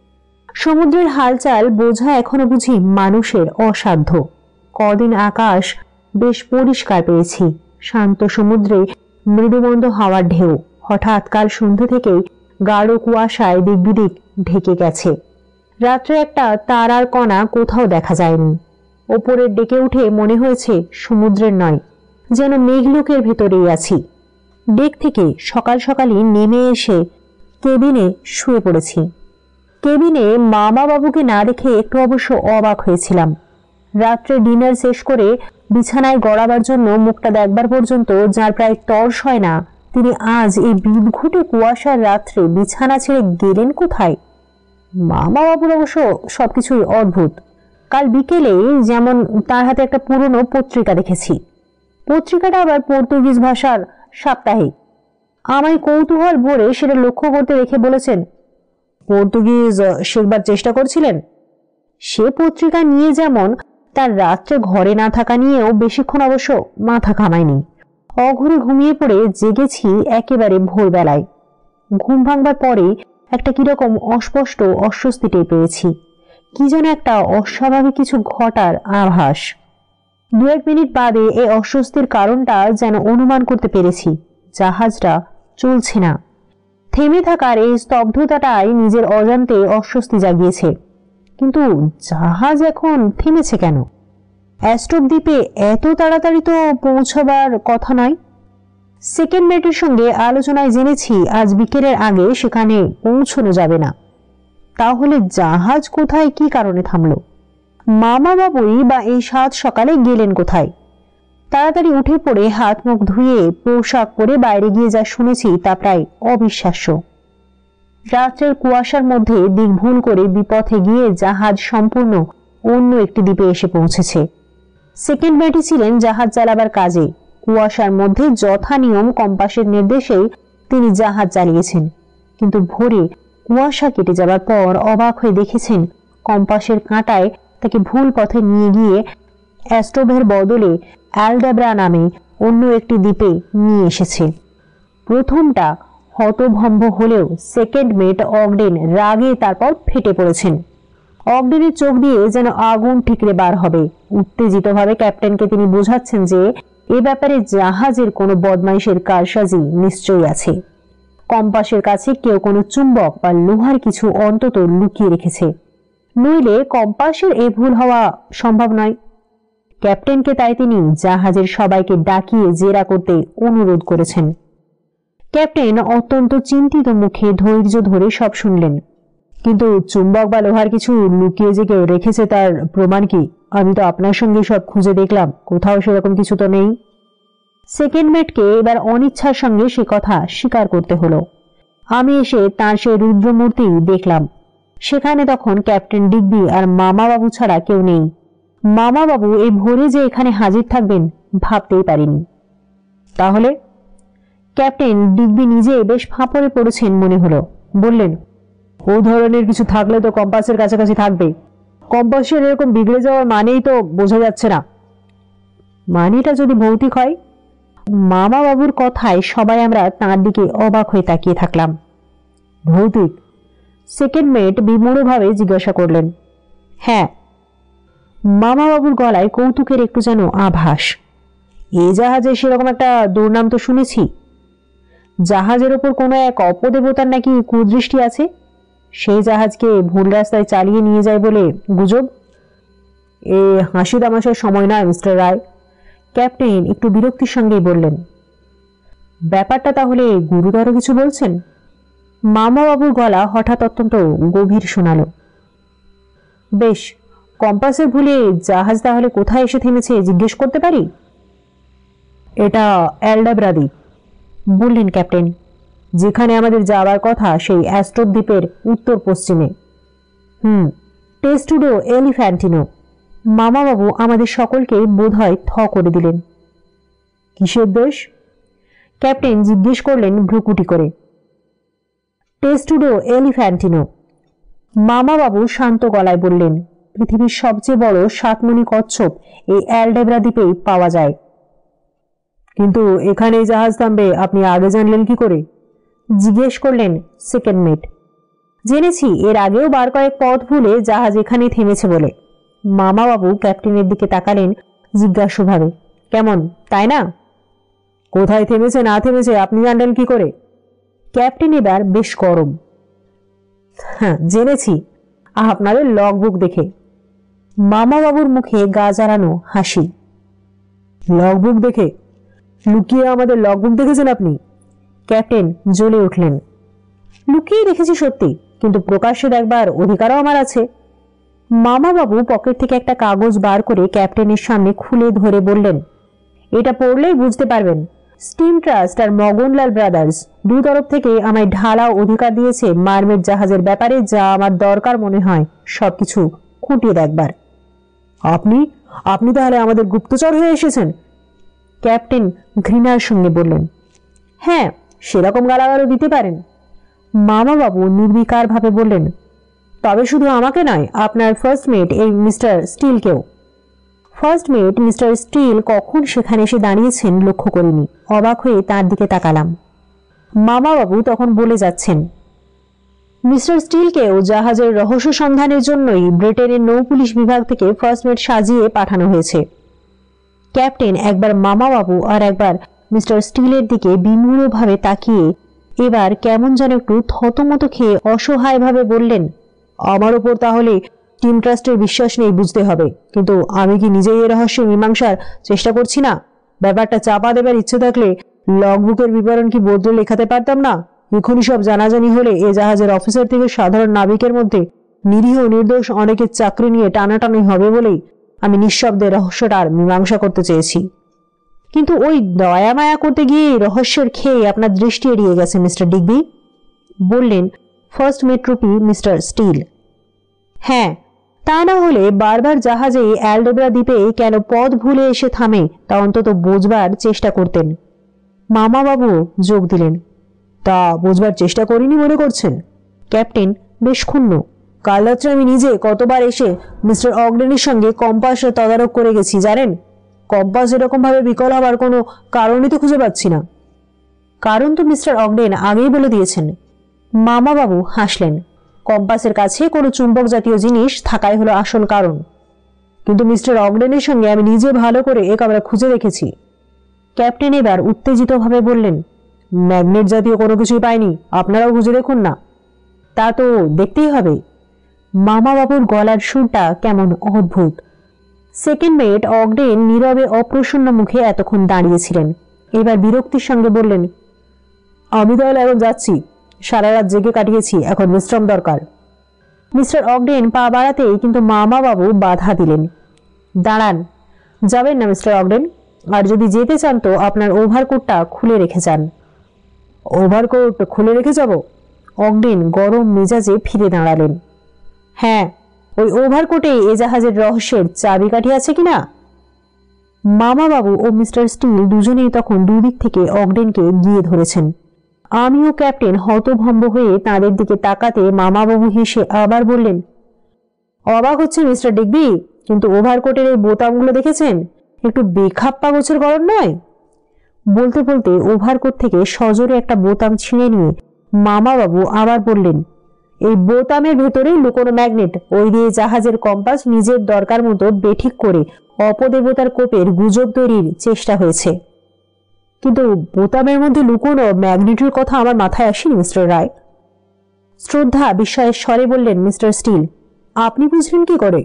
সমুদ্রের হালচাল বোঝা এখনো বুঝি মানুষের অসাধ্য। কদিন আকাশ বেশ পরিষ্কার পেয়েছি। শান্ত সমুদ্রে মৃদুমন্দ হাওয়ার ঢেউ হঠাৎ কাল সন্ধ্যে থেকেই গাঢ় কুয়াশায় দিকবিদিক ঢেকে গেছে। রাত্রে একটা তারার কণা কোথাও দেখা যায়নি। ওপরের ডেকে উঠে মনে হয়েছে সমুদ্রের নয়, যেন মেঘলোকের ভেতরেই আছি। ডেক থেকে সকাল সকালই নেমে এসে কেবিনে শুয়ে পড়েছি। কেবিনে মামা বাবুকে না দেখে একটু অবশ্য অবাক হয়েছিলাম। রাত্রে ডিনার শেষ করে বিছানায় গড়াবার জন্য মুখটা দেখবার পর্যন্ত যার প্রায় তর্স হয় না, তিনি আজ এই বিদঘুটে কুয়াশার রাত্রে বিছানা ছেড়ে গেলেন কোথায়? মামা বাবুর অবশ্য সবকিছুই অদ্ভুত। কাল বিকেলে যেমন তার হাতে একটা পুরনো পত্রিকা দেখেছি। পত্রিকাটা আবার পর্তুগিজ ভাষার সাপ্তাহিক। আমায় কৌতূহল ভরে সেটা লক্ষ্য করতে রেখে বলেছেন, পর্তুগিজ শেখবার চেষ্টা করছিলেন। সে পত্রিকা নিয়ে যেমন তার রাত্রে ঘরে না থাকা নিয়েও বেশিক্ষণ অবশ্য মাথা ঘামায়নি। অঘরে ঘুমিয়ে পড়ে জেগেছি একেবারে ভোরবেলায়। ঘুম ভাঙবার পরে একটা কিরকম অস্পষ্ট অস্বস্তি টের পেয়েছি। কি যেন একটা অস্বাভাবিক কিছু ঘটার আভাস। দু এক মিনিট বাদে এই অস্বস্তির কারণটা যেন অনুমান করতে পেরেছি। জাহাজটা চলছে না। থেমে থাকার এই স্তব্ধতাটাই নিজের অজান্তে অস্বস্তি জাগিয়েছে। কিন্তু জাহাজ এখন থেমেছে কেন? অ্যাস্ট্রোপ দ্বীপে এত তাড়াতাড়ি তো পৌঁছাবার কথা নয়। সেকেন্ড মেটের সঙ্গে আলোচনায় জেনেছি আজ বিকেলের আগে সেখানে পৌঁছানো যাবে না। তাহলে জাহাজ কোথায়, কি কারণে থামলো? মামা বাবুই বা এই সাত সকালে গেলেন কোথায়? তাড়াতাড়ি উঠে পড়ে হাত মুখ ধুয়ে পোশাক পরে বাইরে গিয়ে যা শুনেছি তা প্রায় অবিশ্বাস্য। রাত্রের কুয়াশার মধ্যে দিক ভুল করে বিপথে গিয়ে জাহাজ সম্পূর্ণ অন্য একটি দ্বীপে এসে পৌঁছেছে। সেকেন্ড মেটই ছিলেন জাহাজ চালাবার কাজে। কুয়াশার মধ্যে যথা নিয়ম কম্পাসের নির্দেশেই তিনি জাহাজ চালিয়েছেন, কিন্তু ভোরে কুয়াশা কেটে যাবার পর অবাক হয়ে দেখেছেন কম্পাসের কাঁটায় তাকে ভুল পথে নিয়ে গিয়ে অ্যাস্ট্রোভের বদলে অ্যালডাব্রা নামে অন্য একটি দ্বীপে নিয়ে এসেছে। প্রথমটা হতভম্ব হলেও সেকেন্ড মেট অগডেন রাগে তারপর ফেটে পড়েছেন। অগডেনের চোখ দিয়ে যেন আগুন ঠিকরে বার হবে। উত্তেজিতভাবে ক্যাপ্টেনকে তিনি বোঝাচ্ছেন যে এ ব্যাপারে জাহাজের কোনো বদমাইশের কারসাজি নিশ্চয়ই আছে। কম্পাসের কাছে কেউ কোনো চুম্বক বা লোহার কিছু অন্তত লুকিয়ে রেখেছে, নইলে কম্পাসের এ ভুল হওয়া সম্ভব নয়। ক্যাপ্টেনকে তাই তিনি জাহাজের সবাইকে ডাকিয়ে জেরা করতে অনুরোধ করেছেন। ক্যাপ্টেন অত্যন্ত চিন্তিত মুখে ধৈর্য ধরে সব শুনলেন। কিন্তু চুম্বক বা লোহার কিছু লুকিয়ে যে কেউ রেখেছে তার প্রমাণ কি? আমি তো আপনার সঙ্গে সব খুঁজে দেখলাম, কোথাও সেরকম কিছু তো নেই। সেকেন্ড মেটকে এবার অনিচ্ছার সঙ্গে সে কথা স্বীকার করতে হলো। আমি এসে তার সে রুদ্রমূর্তি দেখলাম। সেখানে তখন ক্যাপ্টেন ডিগবি আর মামাবাবু ছাড়া কেউ নেই। মামাবাবু এই ভোরে যে এখানে হাজির থাকবেন ভাবতেই পারিনি। তাহলে? ক্যাপ্টেন ডিগবি নিজে বেশ ফাঁপড়ে পড়েছেন মনে হলো। বললেন, ও ধরনের কিছু থাকলে তো কম্পাসের কাছাকাছি থাকবে। কম্পাসের এরকম বিগড়ে যাওয়ার মানেই তো বোঝা যাচ্ছে না। মানেটা যদি ভৌতিক হয়? মামাবাবুর কথায় সবাই আমরা তাঁর দিকে অবাক হয়ে তাকিয়ে থাকলাম। ভৌতিক? সেকেন্ড মেট বিমূঢ়ভাবে জিজ্ঞাসা করলেন। হ্যাঁ। মামাবাবুর গলায় কৌতুকের একটু যেন আভাস। এ জাহাজে সেরকম একটা দুর্নাম তো শুনেছি। জাহাজের ওপর কোনো এক অপদেবতার নাকি কুদৃষ্টি আছে। সেই জাহাজকে ভুল রাস্তায় চালিয়ে নিয়ে যায় বলে গুজব। এ হাসি তামাশার সময় নয় মিস্টার রায়। ক্যাপ্টেন একটু বিরক্তির সঙ্গেই বললেন। ব্যাপারটা তাহলে গুরুতর কিছু বলছেন? মামাবাবুর গলা হঠাৎ অত্যন্ত গভীর শোনাল। বেশ, কম্পাসের ভুলে জাহাজ তাহলে কোথায় এসে থেমেছে জিজ্ঞেস করতে পারি? এটা অ্যালডাব্রা দ্বীপ, বললেন ক্যাপ্টেন। যেখানে আমাদের যাওয়ার কথা সেই অ্যাস্ট্রো দ্বীপের উত্তর পশ্চিমে। হুম, টেস্টুডো এলিফ্যান্টিনো। মামাবাবু আমাদের সকলকে বোধহয় থ করে দিলেন। কিসের দেশ? ক্যাপ্টেন জিজ্ঞেস করলেন ভ্রুকুটি করে। টেস্টুডো এলিফ্যান্টিনো। মামাবাবু শান্ত গলায় বললেন, পৃথিবীর সবচেয়ে বড় সাতমণি কচ্ছপ এই অ্যালডাব্রা দ্বীপেই পাওয়া যায়। কিন্তু এখানে জাহাজ থামবে আপনি আগে জানলেন কি করে? জিজ্ঞেস করলেন সেকেন্ড মেট। জেনেছি, এর আগেও বার কয়েক পথ ভুলে জাহাজ এখানেই থেমেছে বলে। মামাবাবু ক্যাপ্টেনের দিকে তাকালেন জিজ্ঞাসুভাবে। কেমন, তাই না? কোথায় থেমেছে না থেমেছে আপনি জানলেন কি করে? ক্যাপ্টেন এবার বেশ গরম। হ্যাঁ, জেনেছি আপনাদের লগবুক দেখে। মামাবাবুর মুখে গা জ্বালানো হাসি। লগবুক দেখে? লুকিয়ে আমাদের লগবুক দেখেছেন আপনি? ক্যাপ্টেন জ্বলে উঠলেন। লুকিয়ে দেখেছি সত্যি, কিন্তু প্রকাশ্যে দেখবার অধিকারও আমার আছে। মামাবাবু পকেট থেকে একটা কাগজ বার করে ক্যাপ্টেনের সামনে খুলে ধরে বললেন, এটা পড়লেই বুঝতে পারবেন। স্টিম ট্রাস্ট আর মগনলাল ব্রাদার্স দু তরফ থেকে আমায় ঢালা অধিকার দিয়েছে মারমেড জাহাজের ব্যাপারে যা আমার দরকার মনে হয় সবকিছু খুঁটিয়ে দেখবার। আপনি আপনি তাহলে আমাদের গুপ্তচর হয়ে এসেছেন? ক্যাপ্টেন ঘৃণার সঙ্গে বললেন। হ্যাঁ, সেরকম গালাগালও দিতে পারেন। মামাবাবু নির্বিকার ভাবে বললেন, তবে শুধু আমাকে নয়, আপনার ফার্স্ট মেট এই মিস্টার স্টিলকেও। ফার্স্ট মেট মিস্টার স্টিল কখন সেখানে এসে দাঁড়িয়েছেন লক্ষ্য করিনি। অবাক হয়ে তার দিকে তাকালাম। মামাবাবু তখন বলে যাচ্ছেন, মিস্টার স্টিলকেও জাহাজের রহস্য সন্ধানের জন্যই ব্রিটেনের নৌ পুলিশ বিভাগ থেকে ফার্স্ট মেট সাজিয়ে পাঠানো হয়েছে। ক্যাপ্টেন একবার মামাবাবু আর একবার মিস্টার স্টিলের দিকে বিমূঢ়ভাবে তাকিয়ে এবার কেমন যেন একটু থতমত খেয়ে অসহায়ভাবে বললেন, আমার ওপর তাহলে টিম ট্রাস্টের বিশ্বাস নেই বুঝতে হবে, কিন্তু আমি কি নিজেই এ রহস্যের মীমাংসার চেষ্টা করছি না? ব্যাপারটা চাপা দেবার ইচ্ছে থাকলে লগবুকের বিবরণ কি বদলে লেখাতে পারতাম না? এখনই সব জানাজানি হলে এ জাহাজের অফিসার থেকে সাধারণ নাবিকের মধ্যে নিরীহ নির্দোষ অনেকের চাকরি নিয়ে টানাটানি হবে বলেই আমি নিঃশব্দে রহস্যটার মীমাংসা করতে চেয়েছি। কিন্তু ওই দয়া মায়া করতে গিয়ে রহস্যের খেয়ে আপনার দৃষ্টি এড়িয়ে গেছে মিস্টার ডিগবি, বললেন ফার্স্ট মেট্রোপি মিস্টার স্টিল। হ্যাঁ, তা না হলে বারবার জাহাজে অ্যালডেব্রা দ্বীপে কেন পথ ভুলে এসে থামে তা অন্তত বোঝবার চেষ্টা করতেন। মামাবাবু যোগ দিলেন। তা বোঝবার চেষ্টা করিনি মনে করছেন? ক্যাপ্টেন বেশ ক্ষুণ্ণ। কাল রাত্রে আমি নিজে কতবার এসে মিস্টার অগডেনের সঙ্গে কম্পাসের তদারক করে গেছি জানেন। কম্পাস এরকম ভাবে বিকল হবার কোনো কারণই তো খুঁজে পাচ্ছি না। কারণ তো মিস্টার অগডেন আগেই বলে দিয়েছেন। মামাবাবু হাসলেন। কম্পাসের কাছে কোনো চুম্বক জাতীয় জিনিস থাকাই হলো আসল কারণ। কিন্তু মিস্টার অগডেনের সঙ্গে আমি নিজে ভালো করে একেবারে খুঁজে রেখেছি। ক্যাপ্টেন এবার উত্তেজিতভাবে বললেন, ম্যাগনেট জাতীয় কোনো কিছুই পাইনি, আপনারাও খুঁজে দেখুন না। তা তো দেখতেই হবে। মামাবাবুর গলার সুরটা কেমন অদ্ভুত। সেকেন্ড মেট অগডেন নীরবে অপ্রসন্ন মুখে এতক্ষণ দাঁড়িয়েছিলেন। এবার বিরক্তির সঙ্গে বললেন, আমি তাহলে এখন যাচ্ছি। সারা রাত জেগে কাটিয়েছি, এখন বিশ্রাম দরকার। মিস্টার অগডেন পা বাড়াতেই কিন্তু মামাবাবু বাধা দিলেন। দাঁড়ান, যাবেন না মিস্টার অগডেন। আর যদি যেতে চান তো আপনার ওভারকোটটা খুলে রেখে যান। ওভারকোট খুলে রেখে যাব? অগডেন গরম মেজাজে ফিরে দাঁড়ালেন। হ্যাঁ, ওই ওভারকোটে এ জাহাজের রহস্যের চাবিকাঠি আছে কিনা? মামাবাবু ও মিস্টার স্টিল দুজনেই তখন দুদিক থেকে অগডেনকে গিয়ে ধরেছেন। আমিও ক্যাপ্টেন হতভম্ব হয়ে তাদের দিকে তাকাতে মামাবাবু হেসে আবার বললেন, অবাক হচ্ছেন মিস্টার ডিগবি, কিন্তু ওভারকোটের এই বোতামগুলো দেখেছেন? একটু বেখাপ্পা গোছের গরম নয়? বলতে বলতে ওভারকোট থেকে সজোরে একটা বোতাম ছিঁড়ে নিয়ে মামাবাবু আবার বললেন, এই বোতামের ভেতরেই লুকোনো ম্যাগনেট। ওই দিয়ে জাহাজের কম্পাস নিজের দরকার মতো বেঠিক করে অপদেবতার কোপের গুজব তৈরির চেষ্টা হয়েছে। কিন্তু বোতামের মধ্যে লুকোনো ম্যাগনেটের কথা আমার মাথায় আসেনি মিস্টার রায়। শ্রদ্ধা বিস্ময়ের স্বরে বললেন মিস্টার স্টিল, আপনি বুঝলেন কি করে?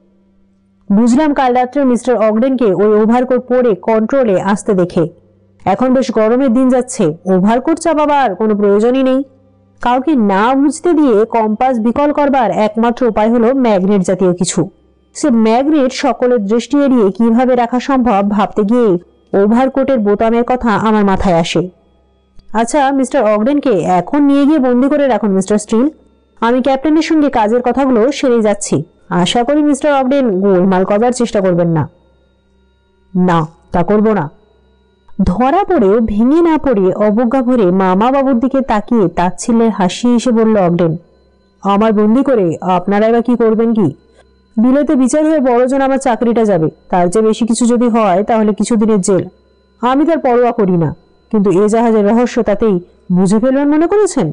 বুঝলাম কাল রাত্রে মিস্টার অগডেনকে ওই ওভারকোট পরে কন্ট্রোলে আসতে দেখে। এখন বেশ গরমের দিন যাচ্ছে, ওভারকোট চাপাবার কোনো প্রয়োজনই নেই। কাউকে না বুঝতে দিয়ে কম্পাস বিকল করবার একমাত্র উপায় হলো ম্যাগনেট জাতীয় কিছু। সে ম্যাগনেট সকলের দৃষ্টি এড়িয়ে কিভাবে রাখা সম্ভব ভাবতে গিয়ে ওভারকোটের বোতামের কথা আমার মাথায় আসে। আচ্ছা, মিস্টার অগডেনকে এখন নিয়ে গিয়ে বন্দি করে রাখুন মিস্টার স্টিল। আমি ক্যাপ্টেনের সঙ্গে কাজের কথাগুলো সেরে যাচ্ছি। আশা করি মিস্টার অগডেন গোলমাল করবার চেষ্টা করবেন না। না, তা করব না। ধরা পড়েও ভেঙে না পড়ে অবজ্ঞা ভরে মামাবাবুর দিকে তাকিয়ে তাচ্ছিল্যের হাসি এসে বলল অগডেন, আমার বন্দি করে আপনারা এবার কি করবেন? কি বিলেতে বিচার হয়ে বড়জন আমার চাকরিটা যাবে, তার চেয়ে বেশি কিছু যদি হয় তাহলে কিছুদিনের জেল। আমি তার পরোয়া করি না, কিন্তু এ জাহাজের রহস্য তাতেই বুঝে ফেলবেন মনে করেছেন?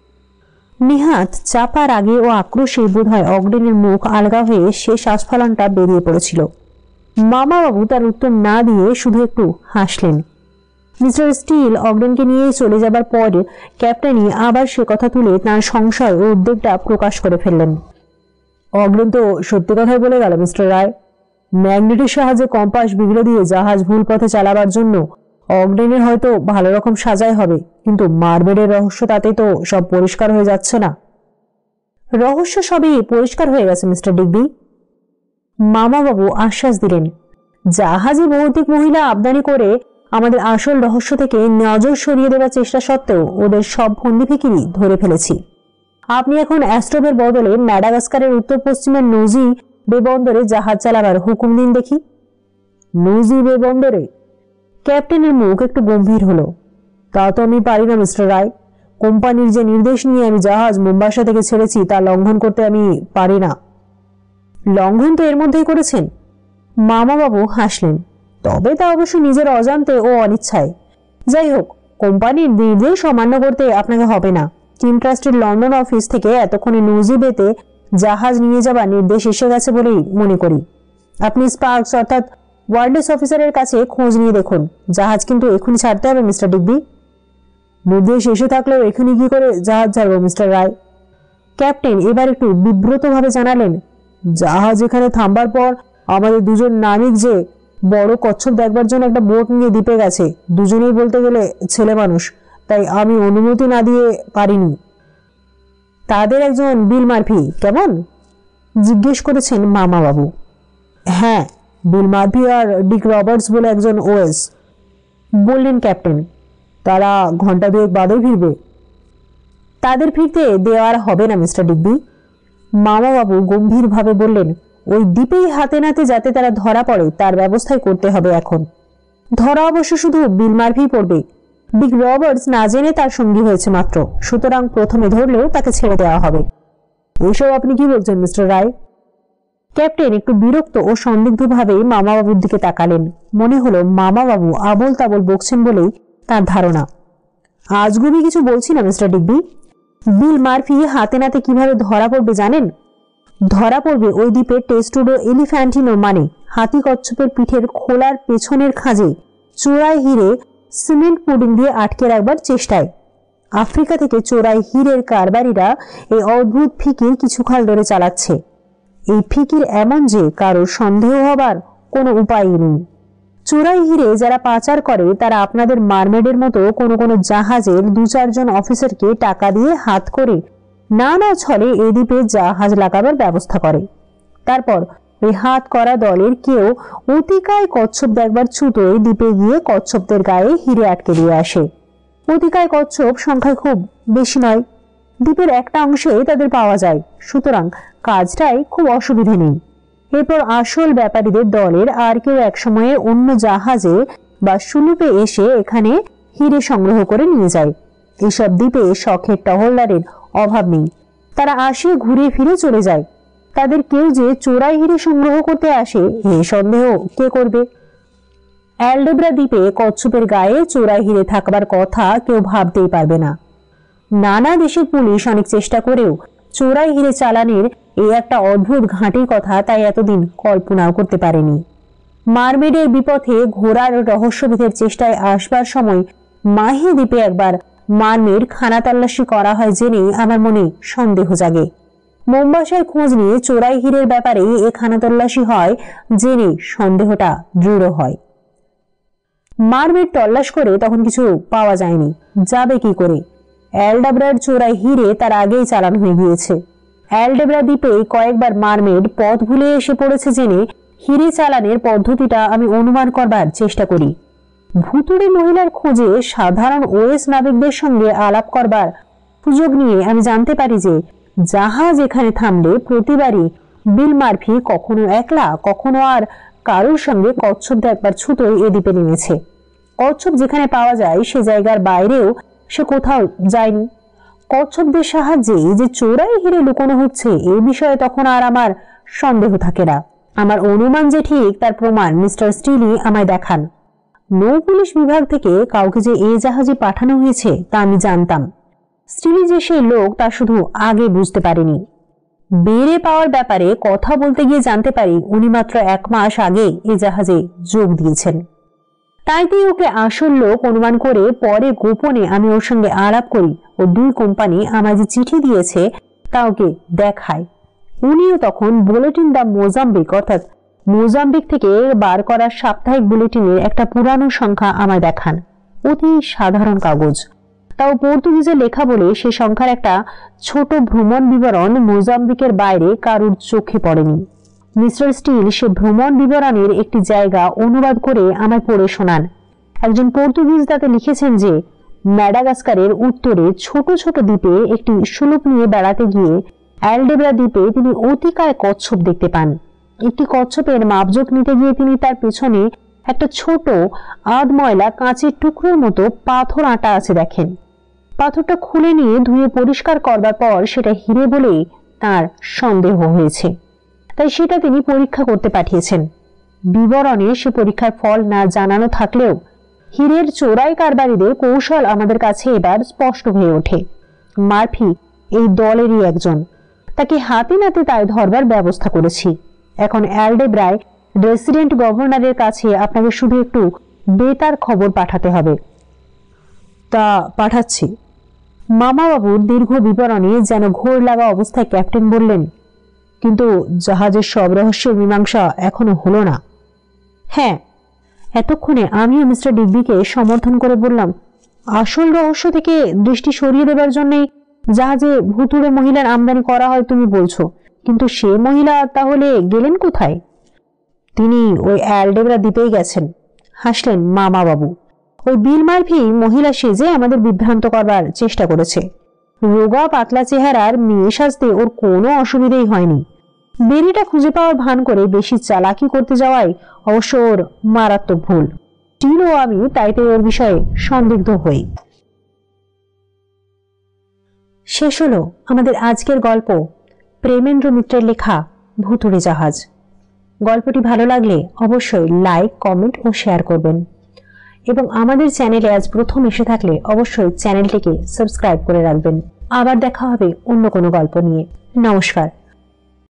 নিহাত চাপার আগে ও আক্রোশে বোধহয় অগডেনের মুখ আলগা হয়ে শেষ আস্ফালনটা বেরিয়ে পড়েছিল। মামাবাবু তার উত্তর না দিয়ে শুধু একটু হাসলেন। মিস্টার স্টিল অগডেনকে নিয়ে চলে যাবার পর ক্যাপ্টেনই আবার সে কথা তুলে তাঁর সংশয় ও উদ্বেগটা প্রকাশ করে ফেললেন। অগডেন তো সত্যি কথাই বলে গেল মিস্টার রায়। ম্যাগনেটের সাহায্যে কম্পাস বিগড়ে দিয়ে জাহাজ ভুল পথে চালাবার জন্য অগডেনের হয়তো ভালো রকম সাজাই হবে, কিন্তু মার্বেলের রহস্য তাতে তো সব পরিষ্কার হয়ে যাচ্ছে না। রহস্য সবই পরিষ্কার হয়ে গেছে মিস্টার ডিগবি। মামাবাবু আশ্বাস দিলেন। জাহাজে ভৌতিক মহিলা আবদানি করে আমাদের আসল রহস্য থেকে নজর সরিয়ে দেওয়ার চেষ্টা সত্ত্বেও ওদের সব ফন্দি ফিকিরি ধরে ফেলেছি। আপনি এখন অ্যাস্ট্রোবের বদলে ম্যাডাগাস্কারের উত্তর পশ্চিমের নজি বে বন্দরে জাহাজ চালাবার হুকুম দিন দেখি। নজি বে বন্দরে? ক্যাপ্টেনের মুখ একটু গম্ভীর হলো। তা তো আমি পারি না মিস্টার রায়। কোম্পানির যে নির্দেশ নিয়ে আমি জাহাজ মুম্বাসা থেকে ছেড়েছি তা লঙ্ঘন করতে আমি পারি না। লঙ্ঘন তো এর মধ্যেই করেছেন। মামাবাবু হাসলেন। তবে তা অবশ্য নিজের অজান্তে ও অনিচ্ছায়। যাই হোক, কোম্পানির নির্দেশ অমান্য করতে আপনাকে হবে না। টিম ট্রাস্টের লন্ডন অফিস থেকে এতক্ষণে নজি বেতে জাহাজ নিয়ে যাবার নির্দেশ এসে গেছে বলেই মনে করি। আপনি স্পার্কস অর্থাৎ ওয়ার্ল্ডস অফিসারের কাছে খোঁজ নিয়ে দেখুন। জাহাজ কিন্তু এখনই ছাড়তে হবে মিস্টার ডিগবি। নির্দেশ এসে থাকলেও এখনই কি করে জাহাজ ছাড়বো মিস্টার রায়? ক্যাপ্টেন এবার একটু বিব্রতভাবে জানালেন, জাহাজ এখানে থামবার পর আমাদের দুজন নাবিক যে বড় কচ্ছপ দেখবার জন্য একটা বোট নিয়ে দ্বীপে গেছে। দুজনেই বলতে গেলে ছেলে মানুষ, তাই আমি অনুমতি না দিয়ে পারিনি। তাদের একজন বিল মার্ফি কেমন জিজ্ঞেস করেছেন মামাবাবু। হ্যাঁ, বিল মার্ফি আর ডিক রবার্টস বলে একজন ওএস, বললেন ক্যাপ্টেন। তারা ঘন্টা দুয়েক বাদে ফিরবে। তাদের ফিরতে দেওয়ার হবে না মিস্টার ডিগবি। মামাবাবু গম্ভীরভাবে বললেন, ওই দ্বীপেই হাতে নাতে যাতে তারা ধরা পড়ে তার ব্যবস্থাই করতে হবে এখন। ধরা অবশ্য শুধু বিল মার্ফি পড়বে। বিগ রবার্টস না জেনে তার সঙ্গী হয়েছে মাত্র, সুতরাং প্রথমে ধরলেও তাকে ছেড়ে দেওয়া হবে। এসব আপনি কি বলছেন মিস্টার রায়? ক্যাপ্টেন একটু বিরক্ত ও সন্দিগ্ধভাবে মামাবাবুর দিকে তাকালেন। মনে হলো মামাবাবু আবল তাবল বকছেন বলেই তার ধারণা। আজগুবি কিছু বলছি না মিস্টার ডিগবি। বিল মার্ফি হাতে নাতে কিভাবে ধরা পড়বে জানেন? ধরা পড়বে ওই দ্বীপের টেস্টুডো এলিফ্যান্টিনো মানে হাতি কচ্ছপের পিঠের খোলার পেছনের খাঁজে চোরাই হিরে সিমেন্ট পুডিং দিয়ে আটকে রাখবার চেষ্টায়। আফ্রিকা থেকে চোরাই হীরের কারবারিরা এই অদ্ভুত ফিকির কিছুকাল ধরে চালাচ্ছে। এই ফিকির এমন যে কারোর সন্দেহ হবার কোনো উপায়ই নেই। চোরাই হিরে যারা পাচার করে তারা আপনাদের মারমেডের মতো কোনো কোনো জাহাজের দু চারজন অফিসারকে টাকা দিয়ে হাত করে নানা ছলে এই দ্বীপে জাহাজ লাগাবার ব্যবস্থা করে। তারপর ওই হাত করা দলের কেউ অতিকায় কচ্ছপ দেখবার ছুতোয় দ্বীপে গিয়ে কচ্ছপদের গায়ে হিরে আটকে দিয়ে আসে। অতিকায় কচ্ছপ সংখ্যায় খুব বেশি নয়, দ্বীপের একটা অংশে তাদের পাওয়া যায়, সুতরাং কাজটাই খুব অসুবিধে নেই। এরপর আসল ব্যাপারীদের দলের আর কেউ একসময়ে অন্য জাহাজে বা সুলুপে এসে এখানে হিরে সংগ্রহ করে নিয়ে যায়। এসব দ্বীপে শখের টহলদারের অভাব নেই, তারা আসে ঘুরে ফিরে চলে যায়। তাদের কেউ যে চোরাই হিরে সংগ্রহ করতে আসে এ সন্দেহ কে করবে? অ্যালডেব্রা দ্বীপে কচ্ছপের গায়ে চোরাই হিরে থাকবার কথা কেউ ভাবতেই পারবে না। নানা দেশের পুলিশ অনেক চেষ্টা করেও চোরাই হিরে চালানের এই একটা অদ্ভুত ঘাঁটির কথা তাই এতদিন কল্পনাও করতে পারেনি। মারমেডের বিপথে ঘোড়ার রহস্যভেদের চেষ্টায় আসবার সময় মাহি দ্বীপে একবার মারমেড খানা তল্লাশি করা হয় জেনে আমার মনে সন্দেহ জাগে। মোম্বাসায় খোঁজ নিয়ে চোরাই হীরের ব্যাপারে এ খানা তল্লাশি হয় জেনে সন্দেহটা দৃঢ় হয়। মারমেড তল্লাশ করে তখন কিছু পাওয়া যায়নি, যাবে কি করে? অ্যালডেব্রার চোরাই হিরে তার আগেই চালান হয়ে গিয়েছে। অ্যালডেব্রা দ্বীপে কয়েকবার মারমেড পথ ভুলে এসে পড়েছে জেনে হিরে চালানের পদ্ধতিটা আমি অনুমান করবার চেষ্টা করি। ভুতুড়ে মহিলার খোঁজে সাধারণ ওয়েস নাবিকদের সঙ্গে আলাপ করবার সুযোগ নিয়ে আমি জানতে পারি যে জাহাজ এখানে থামলে প্রতিবারই বিল মার্ফি কখনো একলা কখনো আর কারোর সঙ্গে কচ্ছপ দেখবার ছুতোয় এ দ্বীপে নেমেছে। কচ্ছপ যেখানে পাওয়া যায় সে জায়গার বাইরেও সে কোথাও যায়নি। কচ্ছপদের সাহায্যে যে চোরাই হিরে লুকোনো হচ্ছে এ বিষয়ে তখন আর আমার সন্দেহ থাকে না। আমার অনুমান যে ঠিক তার প্রমাণ মিস্টার স্টিলি আমায় দেখান। নৌ পুলিশ বিভাগ থেকে কাউকে যে এই জাহাজে পাঠানো হয়েছে তা আমি জানতাম। স্টিলি যে সেই লোক তা শুধু আগে বুঝতে পারিনি। বেড়ে পাওয়ার ব্যাপারে কথা বলতে গিয়ে জানতে পারি উনি মাত্র এক মাস আগে এই জাহাজে যোগ দিয়েছেন। তাইতেই ওকে আসল লোক অনুমান করে পরে গোপনে আমি ওর সঙ্গে আলাপ করি ও দুই কোম্পানি আমায় যে চিঠি দিয়েছে তা ওকে দেখায়। উনিও তখন বুলেটিন দ্য মোজাম্বিক অর্থাৎ মোজাম্বিক থেকে বার করা সাপ্তাহিক বুলেটিনের একটা পুরানো সংখ্যা আমায় দেখান। অতি সাধারণ কাগজ, তাও পর্তুগিজে লেখা বলে সে সংখ্যার একটা ছোট ভ্রমণ বিবরণ মোজাম্বিকের বাইরে কারুর চোখে পড়েনি। মিস্টার স্টিল সে ভ্রমণ বিবরণের একটি জায়গা অনুবাদ করে আমায় পড়ে শোনান। একজন পর্তুগিজ তাতে লিখেছেন যে ম্যাডাগাস্কারের উত্তরে ছোট ছোট দ্বীপে একটি সুলুপ নিয়ে বেড়াতে গিয়ে অ্যালডেব্রা দ্বীপে তিনি অতিকায় কচ্ছপ দেখতে পান। একটি কচ্ছপের মাপজোক নিতে গিয়ে তিনি তার পেছনে একটা ছোট আধ ময়লা কাঁচের টুকরোর মতো পাথর আটা আছে দেখেন। পাথরটা খুলে নিয়ে ধুয়ে পরিষ্কার করবার পর সেটা হিরে বলে তার সন্দেহ হয়েছে, তাই সেটা তিনি পরীক্ষা করতে পাঠিয়েছেন। বিবরণে সে পরীক্ষার ফল না জানানো থাকলেও হীরের চোরাই কারবারিদের কৌশল আমাদের কাছে এবার স্পষ্ট হয়ে ওঠে। মার্ফি এই দলেরই একজন, তাকে হাতে নাতে তাই ধরবার ব্যবস্থা করেছি। এখন অ্যালডেব্রায় রেসিডেন্ট গভর্নরের কাছে আপনাকে শুধু একটু বেতার খবর পাঠাতে হবে। তা পাঠাচ্ছি। মামাবাবুর দীর্ঘ বিবরণে যেন ঘোর লাগা অবস্থায় ক্যাপ্টেন বললেন, কিন্তু জাহাজের সব রহস্যের মীমাংসা এখনো হলো না। হ্যাঁ, এতক্ষণে আমিও মিস্টার ডিগবিকে সমর্থন করে বললাম, আসল রহস্য থেকে দৃষ্টি সরিয়ে দেবার জন্যই জাহাজে ভুতুড়ে মহিলার আমদানি করা হয় তুমি বলছো, কিন্তু সে মহিলা তাহলে গেলেন কোথায়? তিনি ওই অ্যালডেব্রা দ্বীপেই গেছেন, হাসলেন মামাবাবু। ওই বিল মার্ফি মহিলা সেজে আমাদের বিভ্রান্ত করবার চেষ্টা করেছে। রোগা পাতলা চেহারার মেয়ে সাজতে ওর কোনো অসুবিধেই হয়নি। বেরিটা খুঁজে পাওয়ার ভান করে বেশি চালাকি করতে যাওয়াই অবশ্য ওর মারাত্মক ভুল। টিন ও আমি তাইতে ওর বিষয়ে সন্দিগ্ধ হই। শেষ হলো আমাদের আজকের গল্প, প্রেমেন্দ্র মিত্রের লেখা ভুতুড়ে জাহাজ। গল্পটি ভালো লাগলে অবশ্যই লাইক, কমেন্ট ও শেয়ার করবেন এবং আমাদের চ্যানেলে আজ প্রথম এসে থাকলে অবশ্যই চ্যানেলটিকে সাবস্ক্রাইব করে রাখবেন। আবার দেখা হবে অন্য কোনো গল্প নিয়ে। নমস্কার।